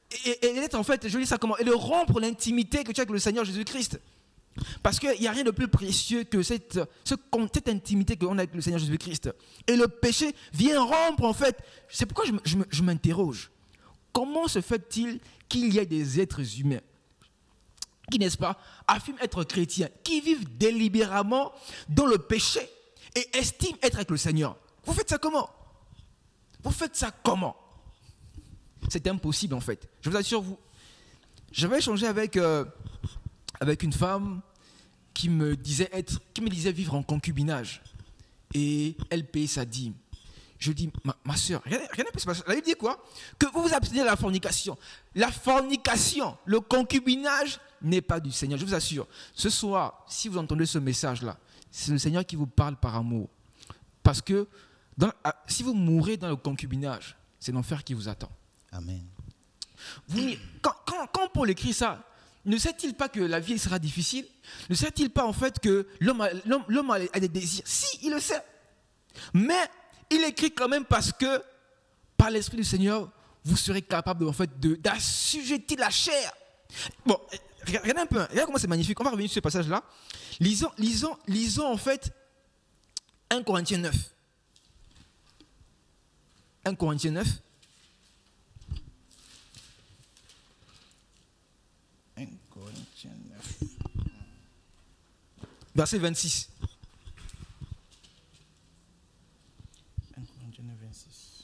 je dis ça comment? Et de rompre l'intimité que tu as avec le Seigneur Jésus-Christ. Parce qu'il n'y a rien de plus précieux que cette intimité qu'on a avec le Seigneur Jésus-Christ. Et le péché vient rompre, en fait. C'est pourquoi je m'interroge. Comment se fait-il qu'il y ait des êtres humains qui, n'est-ce pas, affirment être chrétiens, qui vivent délibérément dans le péché et estiment être avec le Seigneur? Vous faites ça comment? Vous faites ça comment? C'est impossible, en fait. Je vous assure, j'avais échangé avec une femme qui me disait vivre en concubinage. Et elle paye sa dîme. Je dis, ma soeur, rien ne peut se passer. La Bible dit quoi? Que vous vous abstenez de la fornication. La fornication, le concubinage n'est pas du Seigneur. Je vous assure. Ce soir, si vous entendez ce message-là, c'est le Seigneur qui vous parle par amour. Parce que si vous mourrez dans le concubinage, c'est l'enfer qui vous attend. Amen. Quand Paul écrit ça, ne sait-il pas que la vie sera difficile? Ne sait-il pas en fait que l'homme a des désirs? Si, il le sait. Mais il écrit quand même parce que par l'Esprit du Seigneur, vous serez capable en fait d'assujettir la chair. Bon, regardez un peu, regardez comment c'est magnifique. On va revenir sur ce passage-là. Lisons en fait 1 Corinthiens 9. 1 Corinthiens 9. 1 Corinthiens 9. Verset 26. 1 Corinthiens 9, 26.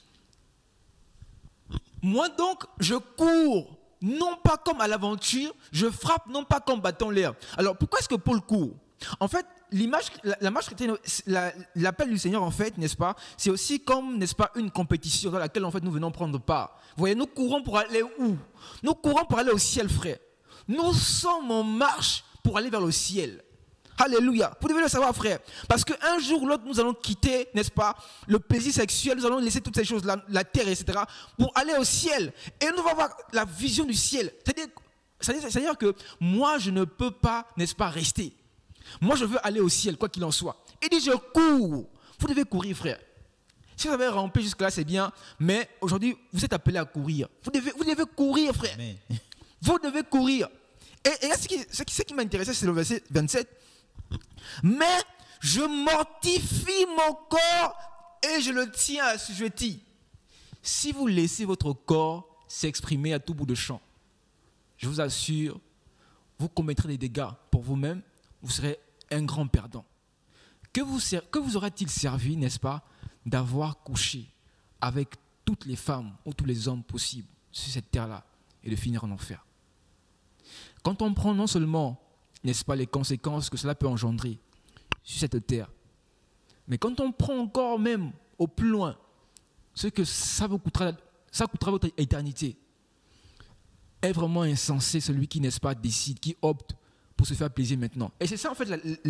Moi donc, je cours, non pas comme à l'aventure, je frappe non pas comme battant l'air. Alors, pourquoi est-ce que Paul court? En fait, la marche chrétienne, l'appel du Seigneur, en fait, n'est-ce pas? C'est aussi comme, n'est-ce pas, une compétition dans laquelle, en fait, nous venons prendre part. Vous voyez, nous courons pour aller où? Nous courons pour aller au ciel, frère. Nous sommes en marche pour aller vers le ciel. Alléluia. Vous devez le savoir, frère. Parce qu'un jour ou l'autre, nous allons quitter, n'est-ce pas, le plaisir sexuel, nous allons laisser toutes ces choses, la terre, etc., pour aller au ciel. Et nous allons avoir la vision du ciel. C'est-à-dire que moi, je ne peux pas, n'est-ce pas, rester. Moi, je veux aller au ciel, quoi qu'il en soit. Il dit, je cours. Vous devez courir, frère. Si vous avez rampé jusque-là, c'est bien. Mais aujourd'hui, vous êtes appelé à courir. Vous devez courir, frère. Amen. Vous devez courir. Et là, ce qui m'intéressait, c'est le verset 27. Mais je mortifie mon corps et je le tiens assujetti. Si vous laissez votre corps s'exprimer à tout bout de champ, je vous assure, vous commettrez des dégâts pour vous-même, vous serez un grand perdant. Que vous aura-t-il servi, n'est-ce pas, d'avoir couché avec toutes les femmes ou tous les hommes possibles sur cette terre-là et de finir en enfer? Quand on prend non seulement, n'est-ce pas, les conséquences que cela peut engendrer sur cette terre, mais quand on prend encore même au plus loin ce que ça coûtera votre éternité, est vraiment insensé celui qui, n'est-ce pas, décide, qui opte pour se faire plaisir maintenant. Et c'est ça en fait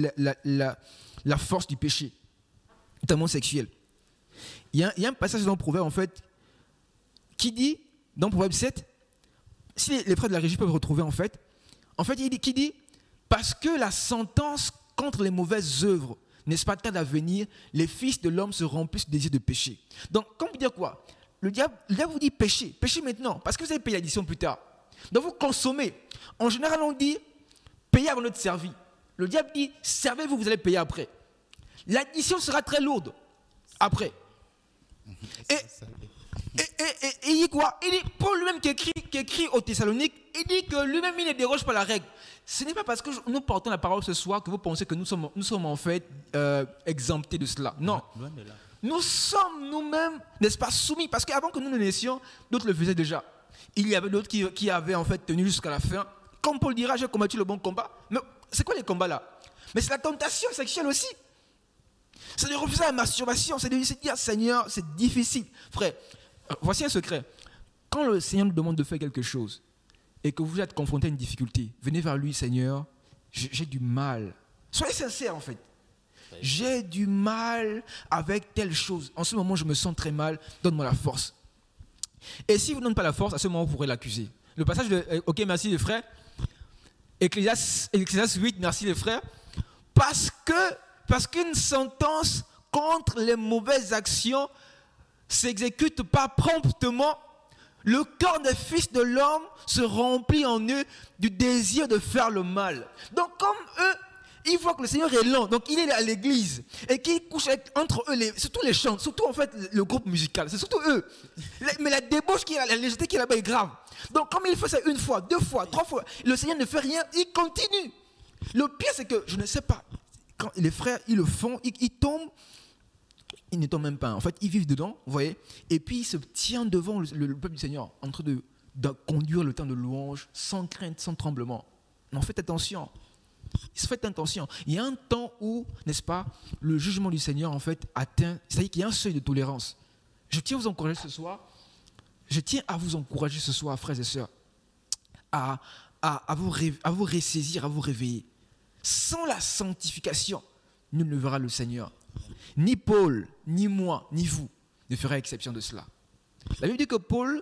la force du péché, notamment sexuel. Il y a un passage dans le Proverbe en fait qui dit, dans Proverbe 7, si les frères de la régie peuvent retrouver en fait, qui dit, parce que la sentence contre les mauvaises œuvres, n'est-ce pas, tarde à venir, les fils de l'homme se remplissent de désir de péché. Donc, comme vous dire quoi? Le diable vous dit péché maintenant, parce que vous allez payer l'addition plus tard. Donc vous consommez. En général, on dit, payez avant d'être servi. Le diable dit, servez-vous, vous allez payer après. l'addition sera très lourde après. Et il dit quoi? Il dit, Paul lui-même qui écrit aux Thessaloniques, il dit que lui-même il ne déroge pas la règle. Ce n'est pas parce que nous portons la parole ce soir que vous pensez que nous sommes en fait exemptés de cela. Non. Loin de là. Nous sommes nous-mêmes, n'est-ce pas, soumis. Parce qu'avant que nous ne naissions, d'autres le faisaient déjà. Il y avait d'autres qui avaient en fait tenu jusqu'à la fin. Comme Paul dira, j'ai combattu le bon combat. Mais c'est quoi les combats là? Mais c'est la tentation sexuelle aussi. C'est de refuser la masturbation. C'est de se dire, Seigneur, c'est difficile. Frère, voici un secret. Quand le Seigneur nous demande de faire quelque chose et que vous êtes confronté à une difficulté, venez vers lui, Seigneur, j'ai du mal. Soyez sincère en fait. J'ai du mal avec telle chose. En ce moment, je me sens très mal. Donne-moi la force. Et si vous ne donnez pas la force, à ce moment, vous pourrez l'accuser. Le passage de OK, merci les frères. Ecclésiaste 8, merci les frères. Parce qu'une sentence contre les mauvaises actions s'exécute pas promptement, le cœur des fils de l'homme se remplit en eux du désir de faire le mal. Donc comme eux, ils voient que le Seigneur est lent, donc il est à l'église et qu'il couche entre eux, surtout les chants, surtout en fait le groupe musical, c'est surtout eux. Mais la débauche qui est là, la légèreté qui est là-bas est grave. Donc comme il fait ça une fois, deux fois, trois fois, le Seigneur ne fait rien, il continue. Le pire c'est que, je ne sais pas, quand les frères, ils le font, ils tombent, ils ne tombent même pas, en fait ils vivent dedans, vous voyez, et puis ils se tiennent devant le peuple du Seigneur, en train de conduire le temps de louange, sans crainte, sans tremblement. Non, faites attention. Faites attention. Il y a un temps où, n'est-ce pas, le jugement du Seigneur, en fait, atteint, c'est-à-dire qu'il y a un seuil de tolérance. Je tiens à vous encourager ce soir, frères et sœurs, à vous ressaisir, à vous réveiller. Sans la sanctification, nul ne verra le Seigneur. Ni Paul, ni moi, ni vous ne ferez exception de cela. La Bible dit que Paul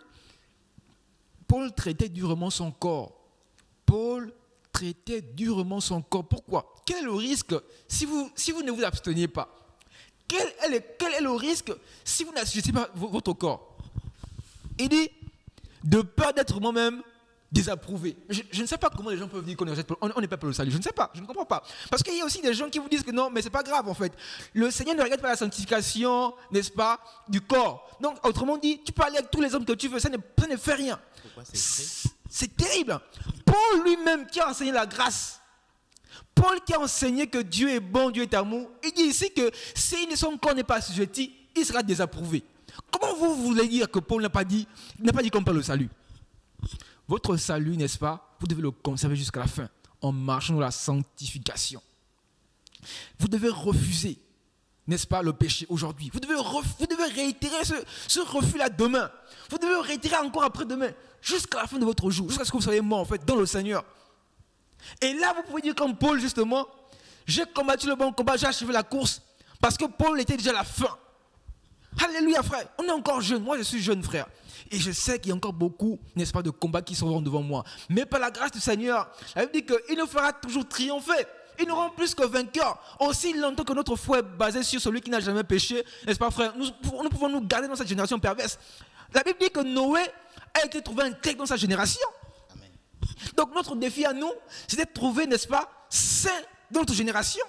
traitait durement son corps. Paul traitait durement son corps. Pourquoi? Quel est le risque si vous ne vous absteniez pas? Quel est le risque si vous n'assujettissez pas votre corps? Il dit, de peur d'être moi-même désapprouvé. Je ne sais pas comment les gens peuvent dire qu'on n'est pas pour le salut. Je ne sais pas, je ne comprends pas. Parce qu'il y a aussi des gens qui vous disent que non, mais c'est pas grave en fait. Le Seigneur ne regarde pas la sanctification, n'est-ce pas, du corps. Donc, autrement dit, tu peux aller avec tous les hommes que tu veux, ça ne fait rien. Pourquoi c'est terrible. Paul lui-même qui a enseigné la grâce, Paul qui a enseigné que Dieu est bon, Dieu est amour, il dit ici que si son corps n'est pas assujetti, il sera désapprouvé. Comment vous voulez dire que Paul n'a pas dit qu'on parle le salut? Votre salut, n'est-ce pas, vous devez le conserver jusqu'à la fin, en marchant dans la sanctification. Vous devez refuser, n'est-ce pas, le péché aujourd'hui. Vous devez réitérer ce refus-là demain. Vous devez réitérer encore après-demain, jusqu'à la fin de votre jour, jusqu'à ce que vous soyez mort, en fait, dans le Seigneur. Et là, vous pouvez dire comme Paul, justement, j'ai combattu le bon combat, j'ai achevé la course, parce que Paul était déjà à la fin. Alléluia, frère. On est encore jeune. Moi, je suis jeune, frère. Et je sais qu'il y a encore beaucoup, n'est-ce pas, de combats qui seront devant moi. Mais par la grâce du Seigneur, la Bible dit qu'il nous fera toujours triompher. Ils n'auront plus que vainqueurs. Aussi longtemps que notre foi est basée sur celui qui n'a jamais péché, n'est-ce pas, frère, nous pouvons nous garder dans cette génération perverse. La Bible dit que Noé a été trouvé intègre dans sa génération. Amen. Donc notre défi à nous, c'est d'être trouvé, n'est-ce pas, saint dans notre génération.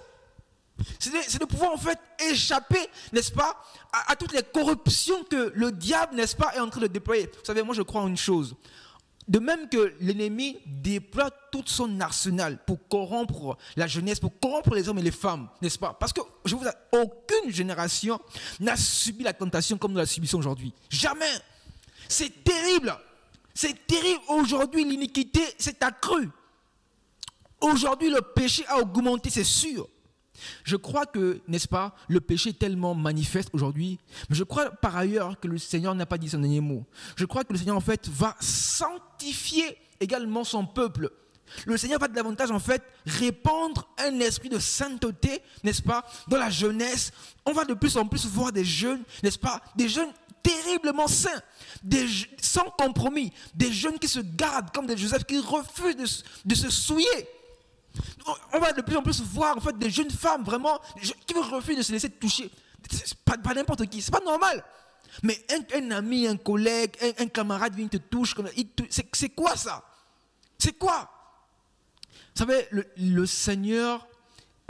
C'est de pouvoir en fait échapper, n'est-ce pas, à toutes les corruptions que le diable, n'est-ce pas, est en train de déployer. Vous savez, moi je crois en une chose. De même que l'ennemi déploie tout son arsenal pour corrompre la jeunesse, pour corrompre les hommes et les femmes, n'est-ce pas? Parce que je vous assure, aucune génération n'a subi la tentation comme nous la subissons aujourd'hui. Jamais. C'est terrible. C'est terrible. Aujourd'hui, l'iniquité s'est accrue. Aujourd'hui, le péché a augmenté, c'est sûr. Je crois que, n'est-ce pas, le péché est tellement manifeste aujourd'hui, mais je crois par ailleurs que le Seigneur n'a pas dit son dernier mot. Je crois que le Seigneur, en fait, va sanctifier également son peuple. Le Seigneur va davantage, en fait, répandre un esprit de sainteté, n'est-ce pas, dans la jeunesse. On va de plus en plus voir des jeunes, n'est-ce pas, des jeunes terriblement saints, sans compromis, des jeunes qui se gardent comme des Joseph, qui refusent de se souiller. On va de plus en plus voir en fait des jeunes femmes vraiment qui refusent de se laisser toucher. Pas n'importe qui, c'est pas normal. Mais un ami, un collègue, un camarade vient te touche, c'est quoi ça? C'est quoi? Vous savez, le Seigneur, quand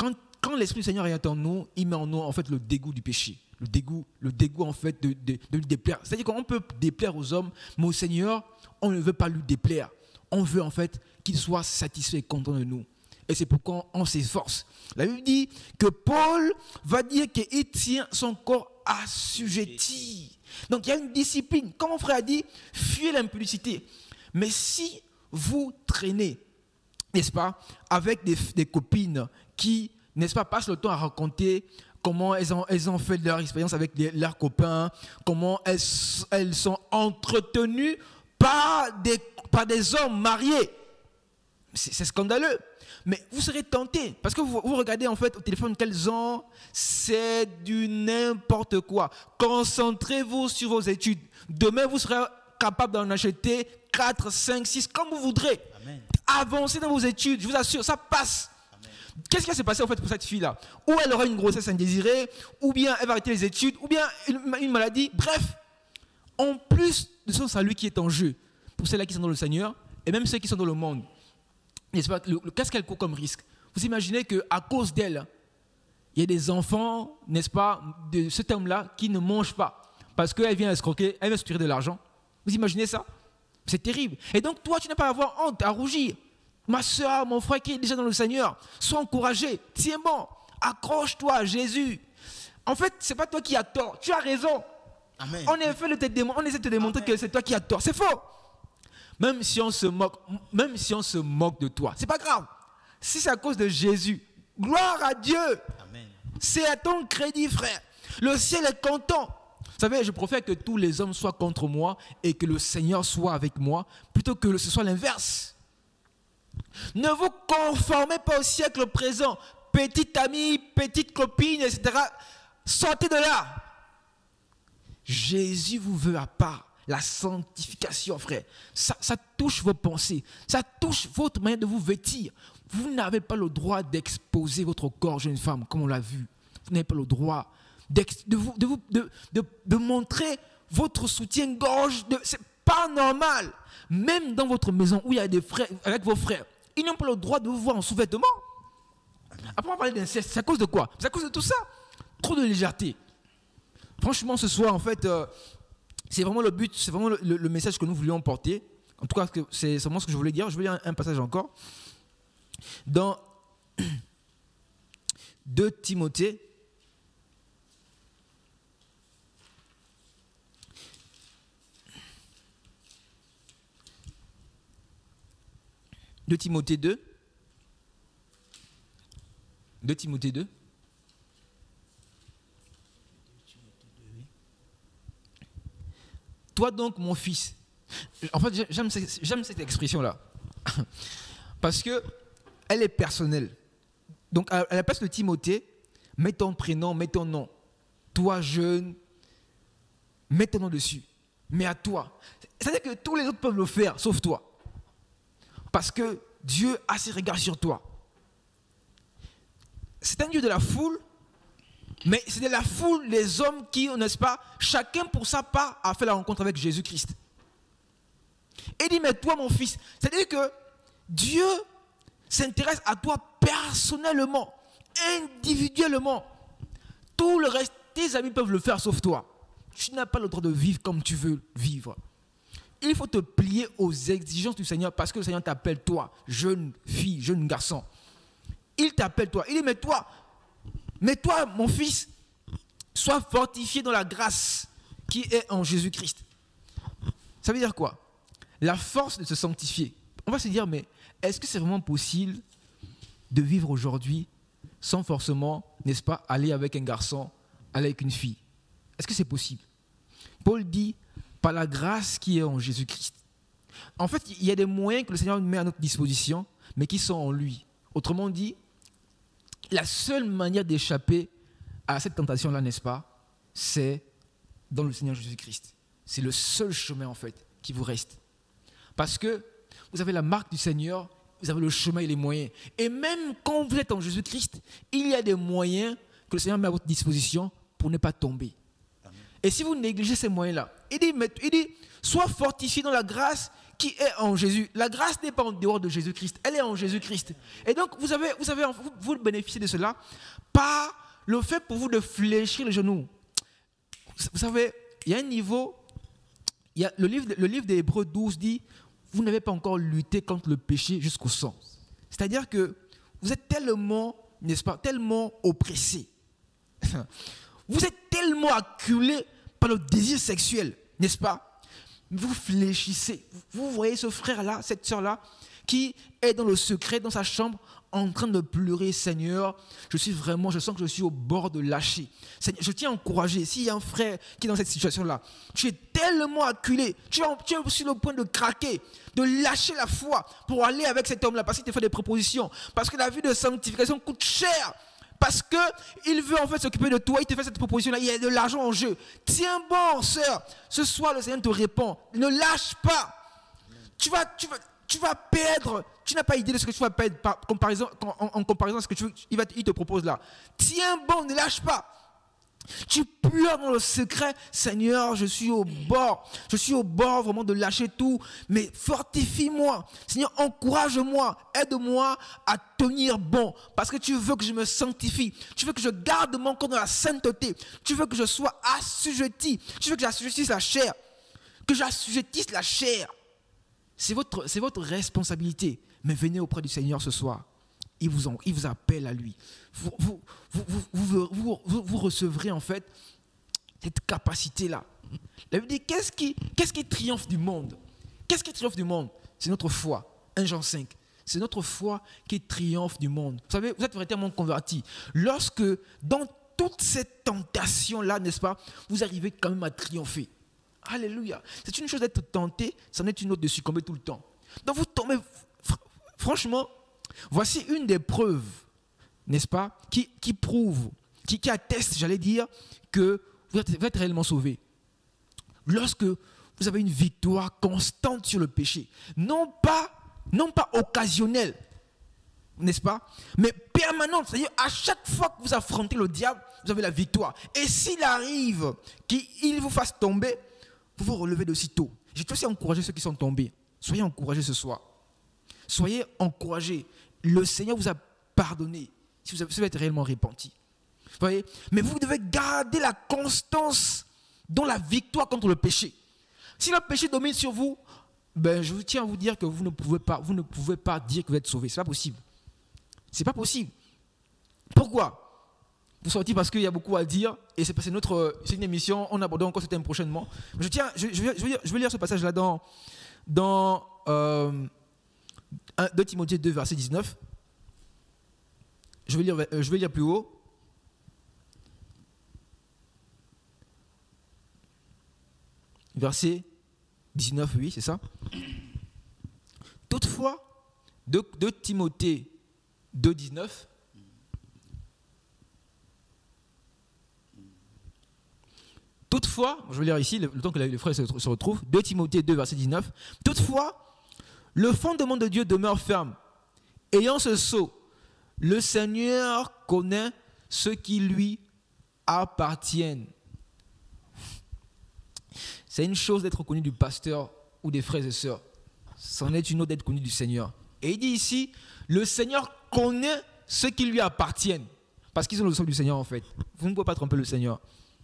quand l'Esprit du Seigneur est en nous, il met en nous en fait le dégoût du péché. Le dégoût en fait de lui déplaire. C'est-à-dire qu'on peut déplaire aux hommes, mais au Seigneur, on ne veut pas lui déplaire. On veut en fait qu'il soit satisfait et content de nous. Et c'est pourquoi on s'efforce. La Bible dit que Paul va dire qu'il tient son corps assujetti. Donc il y a une discipline. Comme mon frère a dit, fuyez l'impudicité. Mais si vous traînez, n'est-ce pas, avec des copines qui, n'est-ce pas, passent le temps à raconter comment elles ont fait leur expérience avec leurs copains, comment elles sont entretenues par des hommes mariés. C'est scandaleux. Mais vous serez tenté, parce que vous regardez en fait au téléphone qu'elles ont, c'est du n'importe quoi. Concentrez-vous sur vos études. Demain, vous serez capable d'en acheter 4, 5, 6, comme vous voudrez. Amen. Avancez dans vos études, je vous assure, ça passe. Amen. Qu'est-ce qui va se passer en fait pour cette fille-là? Ou elle aura une grossesse indésirée, ou bien elle va arrêter les études, ou bien une maladie. Bref, en plus de son salut qui est en jeu, pour celles-là qui sont dans le Seigneur, et même ceux qui sont dans le monde, qu'est-ce qu'elle court comme risque? Vous imaginez qu'à cause d'elle, il y a des enfants, n'est-ce pas, de cet homme-là qui ne mangent pas parce qu'elle vient escroquer, elle vient se tirer de l'argent. Vous imaginez ça? C'est terrible. Et donc toi, tu n'as pas à avoir honte, à rougir. Ma soeur, mon frère qui est déjà dans le Seigneur, sois encouragé, tiens bon, accroche-toi à Jésus. En fait, ce n'est pas toi qui as tort, tu as raison. Amen. On essaie de te démontrer Amen. Que c'est toi qui as tort. C'est faux. Même si on se moque de toi, c'est pas grave. Si c'est à cause de Jésus, gloire à Dieu. Amen. C'est à ton crédit, frère. Le ciel est content. Vous savez, je préfère que tous les hommes soient contre moi et que le Seigneur soit avec moi, plutôt que ce soit l'inverse. Ne vous conformez pas au siècle présent. Petite amie, petite copine, etc. Sortez de là. Jésus vous veut à part. La sanctification, frère, ça touche vos pensées, ça touche votre manière de vous vêtir. Vous n'avez pas le droit d'exposer votre corps, jeune femme, comme on l'a vu. Vous n'avez pas le droit de montrer votre soutien-gorge. C'est pas normal. Même dans votre maison où il y a des frères, avec vos frères, ils n'ont pas le droit de vous voir en sous-vêtements. Après, on va parler d'inceste. C'est à cause de quoi? C'est à cause de tout ça. Trop de légèreté. Franchement, ce soir, en fait... c'est vraiment le but, c'est vraiment le message que nous voulions porter. En tout cas, c'est vraiment ce que je voulais dire. Je vais lire un passage encore. Dans 2 Timothée, Timothée 2. 2 Timothée 2. Toi donc, mon fils. En fait, j'aime cette expression-là. Parce qu'elle est personnelle. Donc, à la place de Timothée, mets ton prénom, mets ton nom. Toi, jeune, mets ton nom dessus. Mais à toi. C'est-à-dire que tous les autres peuvent le faire, sauf toi. Parce que Dieu a ses regards sur toi. C'est un Dieu de la foule. Mais c'est de la foule, les hommes qui, n'est-ce pas, chacun pour sa part a fait la rencontre avec Jésus-Christ. Et il dit, mais toi mon fils, c'est-à-dire que Dieu s'intéresse à toi personnellement, individuellement. Tout le reste, tes amis peuvent le faire sauf toi. Tu n'as pas le droit de vivre comme tu veux vivre. Il faut te plier aux exigences du Seigneur parce que le Seigneur t'appelle toi, jeune fille, jeune garçon. Il t'appelle toi. Il dit, mais toi, mon fils, sois fortifié dans la grâce qui est en Jésus-Christ. Ça veut dire quoi? La force de se sanctifier. On va se dire, mais est-ce que c'est vraiment possible de vivre aujourd'hui sans forcément, n'est-ce pas, aller avec un garçon, aller avec une fille? Est-ce que c'est possible? Paul dit, par la grâce qui est en Jésus-Christ. En fait, il y a des moyens que le Seigneur met à notre disposition, mais qui sont en lui. Autrement dit, la seule manière d'échapper à cette tentation-là, n'est-ce pas, c'est dans le Seigneur Jésus-Christ. C'est le seul chemin, en fait, qui vous reste. Parce que vous avez la marque du Seigneur, vous avez le chemin et les moyens. Et même quand vous êtes en Jésus-Christ, il y a des moyens que le Seigneur met à votre disposition pour ne pas tomber. Amen. Et si vous négligez ces moyens-là, il dit, sois fortifié dans la grâce qui est en Jésus. La grâce n'est pas en dehors de Jésus-Christ, elle est en Jésus-Christ. Et donc, vous bénéficiez de cela par le fait pour vous de fléchir les genoux. Vous savez, il y a un niveau, le livre des Hébreux 12 dit, vous n'avez pas encore lutté contre le péché jusqu'au sang. C'est-à-dire que vous êtes tellement, n'est-ce pas, tellement oppressé. Vous êtes tellement acculé par le désir sexuel, n'est-ce pas? Vous fléchissez. Vous voyez ce frère-là, cette sœur-là, qui est dans le secret, dans sa chambre, en train de pleurer. Seigneur, je sens que je suis au bord de lâcher. Seigneur, je tiens à encourager. S'il y a un frère qui est dans cette situation-là, tu es tellement acculé, tu es sur le point de craquer, de lâcher la foi pour aller avec cet homme-là, parce qu'il te fait des propositions, parce que la vie de sanctification coûte cher. Parce qu'il veut en fait s'occuper de toi, il te fait cette proposition-là, il y a de l'argent en jeu. Tiens bon, sœur, ce soir le Seigneur te répond, ne lâche pas. Tu vas perdre, tu n'as pas idée de ce que tu vas perdre en comparaison à ce que il te propose là. Tiens bon, ne lâche pas. Tu pleures dans le secret, Seigneur, je suis au bord vraiment de lâcher tout, mais fortifie-moi, Seigneur, encourage-moi, aide-moi à tenir bon, parce que tu veux que je me sanctifie, tu veux que je garde mon corps dans la sainteté, tu veux que je sois assujetti, tu veux que j'assujettisse la chair, c'est votre responsabilité, mais venez auprès du Seigneur ce soir. Il vous appelle à lui. Vous recevrez en fait cette capacité-là. La Bible dit, qu'est-ce qui triomphe du monde? Qu'est-ce qui triomphe du monde? C'est notre foi. 1 Jean 5. C'est notre foi qui triomphe du monde. Vous savez, vous êtes véritablement convertis. Lorsque, dans toute cette tentation-là, n'est-ce pas, vous arrivez quand même à triompher. Alléluia. C'est une chose d'être tenté, c'en est une autre de succomber tout le temps. Donc vous tombez, franchement, voici une des preuves, n'est-ce pas, qui prouve, qui atteste, j'allais dire, que vous êtes réellement sauvé. Lorsque vous avez une victoire constante sur le péché, non pas occasionnelle, n'est-ce pas, mais permanente, c'est-à-dire à chaque fois que vous affrontez le diable, vous avez la victoire. Et s'il arrive qu'il vous fasse tomber, vous vous relevez d'aussitôt. J'ai aussi encouragé ceux qui sont tombés. Soyez encouragés ce soir. Soyez encouragés. Le Seigneur vous a pardonné si vous êtes réellement repenti. Vous voyez? Mais vous devez garder la constance dans la victoire contre le péché. Si le péché domine sur vous, je tiens à vous dire que vous ne pouvez pas dire que vous êtes sauvé. Ce n'est pas possible. Ce n'est pas possible. Pourquoi? Vous sortez parce qu'il y a beaucoup à dire et c'est une émission, on abordera encore ce thème prochainement. Je vais lire ce passage-là dans 2 Timothée 2, verset 19. Je vais lire plus haut. Verset 19, oui, c'est ça. Toutefois, 2 Timothée 2, 19. Toutefois, je vais lire ici, le temps que les frères se retrouvent, 2 Timothée 2, verset 19. Toutefois, le fondement de Dieu demeure ferme. Ayant ce sceau, le Seigneur connaît ceux qui lui appartiennent. C'est une chose d'être connu du pasteur ou des frères et sœurs. C'en est une autre d'être connu du Seigneur. Et il dit ici, le Seigneur connaît ceux qui lui appartiennent. Parce qu'ils ont le sceau du Seigneur en fait. Vous ne pouvez pas tromper le Seigneur.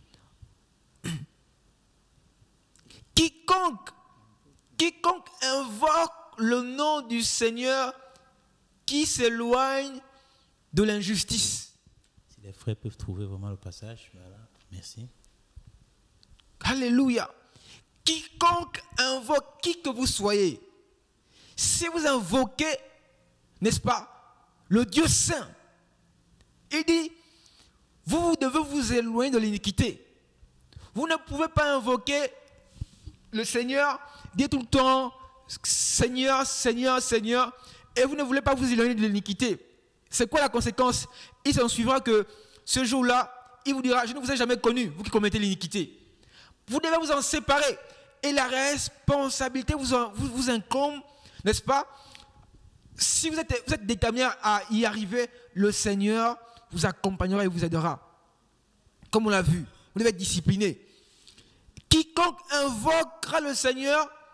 Quiconque invoque le nom du Seigneur qui s'éloigne de l'injustice. Si les frères peuvent trouver vraiment le passage, voilà. Merci. Alléluia. Quiconque invoque, qui que vous soyez, si vous invoquez, n'est-ce pas, le Dieu saint, il dit, vous devez vous éloigner de l'iniquité. Vous ne pouvez pas invoquer le Seigneur, dire tout le temps, Seigneur, Seigneur, Seigneur, et vous ne voulez pas vous éloigner de l'iniquité. C'est quoi la conséquence? Il s'en suivra que ce jour-là, il vous dira, je ne vous ai jamais connu, vous qui commettez l'iniquité. Vous devez vous en séparer. Et la responsabilité vous incombe, n'est-ce pas? Si vous êtes déterminé à y arriver, le Seigneur vous accompagnera et vous aidera. Comme on l'a vu, vous devez être discipliné. Quiconque invoquera le Seigneur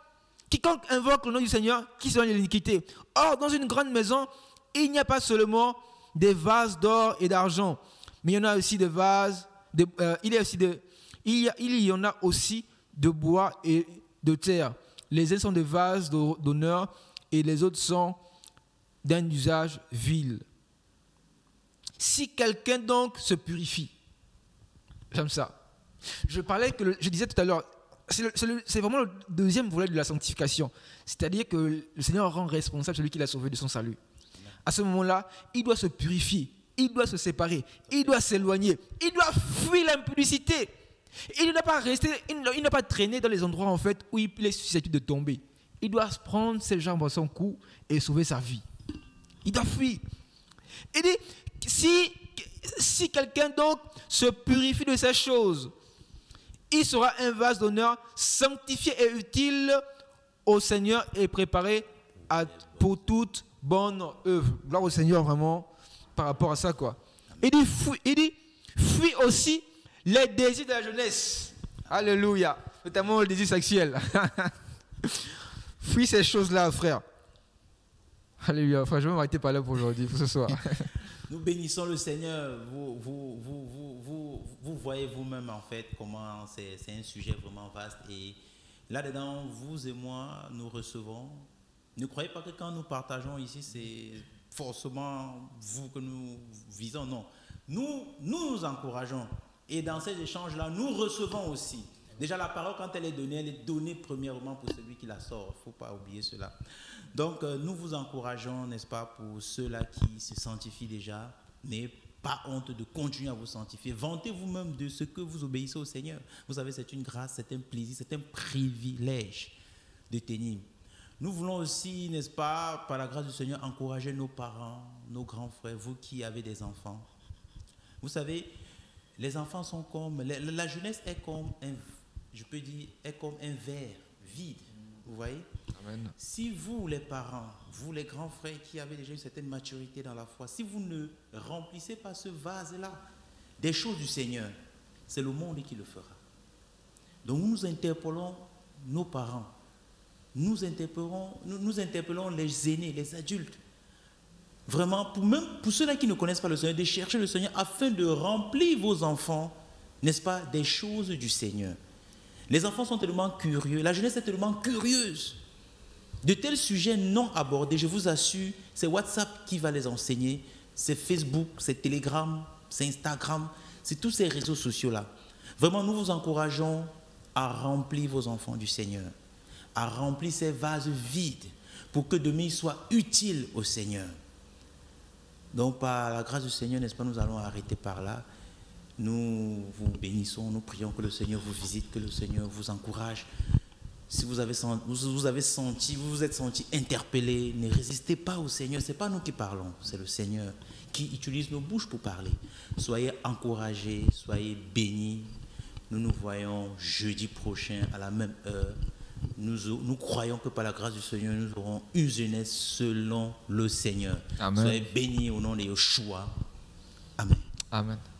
Quiconque invoque le nom du Seigneur, qui sera l'iniquité. Or, dans une grande maison, il n'y a pas seulement des vases d'or et d'argent, mais il y en a aussi des vases, il y en a aussi de bois et de terre. Les uns sont des vases d'honneur et les autres sont d'un usage vil. Si quelqu'un donc se purifie, j'aime ça. Je disais tout à l'heure, c'est vraiment le deuxième volet de la sanctification. C'est-à-dire que le Seigneur rend responsable celui qui l'a sauvé de son salut. À ce moment-là, il doit se purifier, il doit se séparer, il doit s'éloigner, il doit fuir l'impudicité. Il ne doit pas rester, il ne doit pas traîner dans les endroits en fait où il est susceptible de tomber. Il doit prendre ses jambes à son cou et sauver sa vie. Il doit fuir. Il dit, si quelqu'un donc se purifie de ces choses, il sera un vase d'honneur, sanctifié et utile au Seigneur et préparé pour toute bonne œuvre. Gloire au Seigneur vraiment par rapport à ça quoi. Il dit, fuis aussi les désirs de la jeunesse. Alléluia. Notamment le désir sexuel. Fuis ces choses-là, frère. Alléluia. Frère, je vais m'arrêter par là pour aujourd'hui, pour ce soir. Nous bénissons le Seigneur. Vous voyez vous-même en fait comment c'est un sujet vraiment vaste. Et là-dedans, vous et moi, nous recevons. Ne croyez pas que quand nous partageons ici, c'est forcément vous que nous visons. Non. Nous encourageons. Et dans ces échanges-là, nous recevons aussi. Déjà, la parole, quand elle est donnée premièrement pour celui qui la sort. Il ne faut pas oublier cela. Donc, nous vous encourageons, n'est-ce pas, pour ceux-là qui se sanctifient déjà. N'ayez pas honte de continuer à vous sanctifier. Vantez vous-même de ce que vous obéissez au Seigneur. Vous savez, c'est une grâce, c'est un plaisir, c'est un privilège de tenir. Nous voulons aussi, n'est-ce pas, par la grâce du Seigneur, encourager nos parents, nos grands frères, vous qui avez des enfants. Vous savez, les enfants sont comme... La jeunesse est comme un verre vide. Vous voyez? Amen. Si vous, les parents, vous, les grands frères qui avez déjà une certaine maturité dans la foi, si vous ne remplissez pas ce vase-là des choses du Seigneur, c'est le monde qui le fera. Donc nous interpellons nos parents, nous interpellons les aînés, les adultes. Vraiment, pour ceux-là qui ne connaissent pas le Seigneur, de chercher le Seigneur afin de remplir vos enfants, n'est-ce pas, des choses du Seigneur. Les enfants sont tellement curieux, la jeunesse est tellement curieuse. De tels sujets non abordés, je vous assure, c'est WhatsApp qui va les enseigner, c'est Facebook, c'est Telegram, c'est Instagram, c'est tous ces réseaux sociaux-là. Vraiment, nous vous encourageons à remplir vos enfants du Seigneur, à remplir ces vases vides pour que demain ils soient utiles au Seigneur. Donc, par la grâce du Seigneur, n'est-ce pas, nous allons arrêter par là. Nous vous bénissons, nous prions que le Seigneur vous visite, que le Seigneur vous encourage. Si vous vous êtes senti interpellé, ne résistez pas au Seigneur. Ce n'est pas nous qui parlons, c'est le Seigneur qui utilise nos bouches pour parler. Soyez encouragés, soyez bénis. Nous nous voyons jeudi prochain à la même heure. Nous croyons que par la grâce du Seigneur, nous aurons une jeunesse selon le Seigneur. Amen. Soyez bénis au nom de Yeshua. Amen. Amen.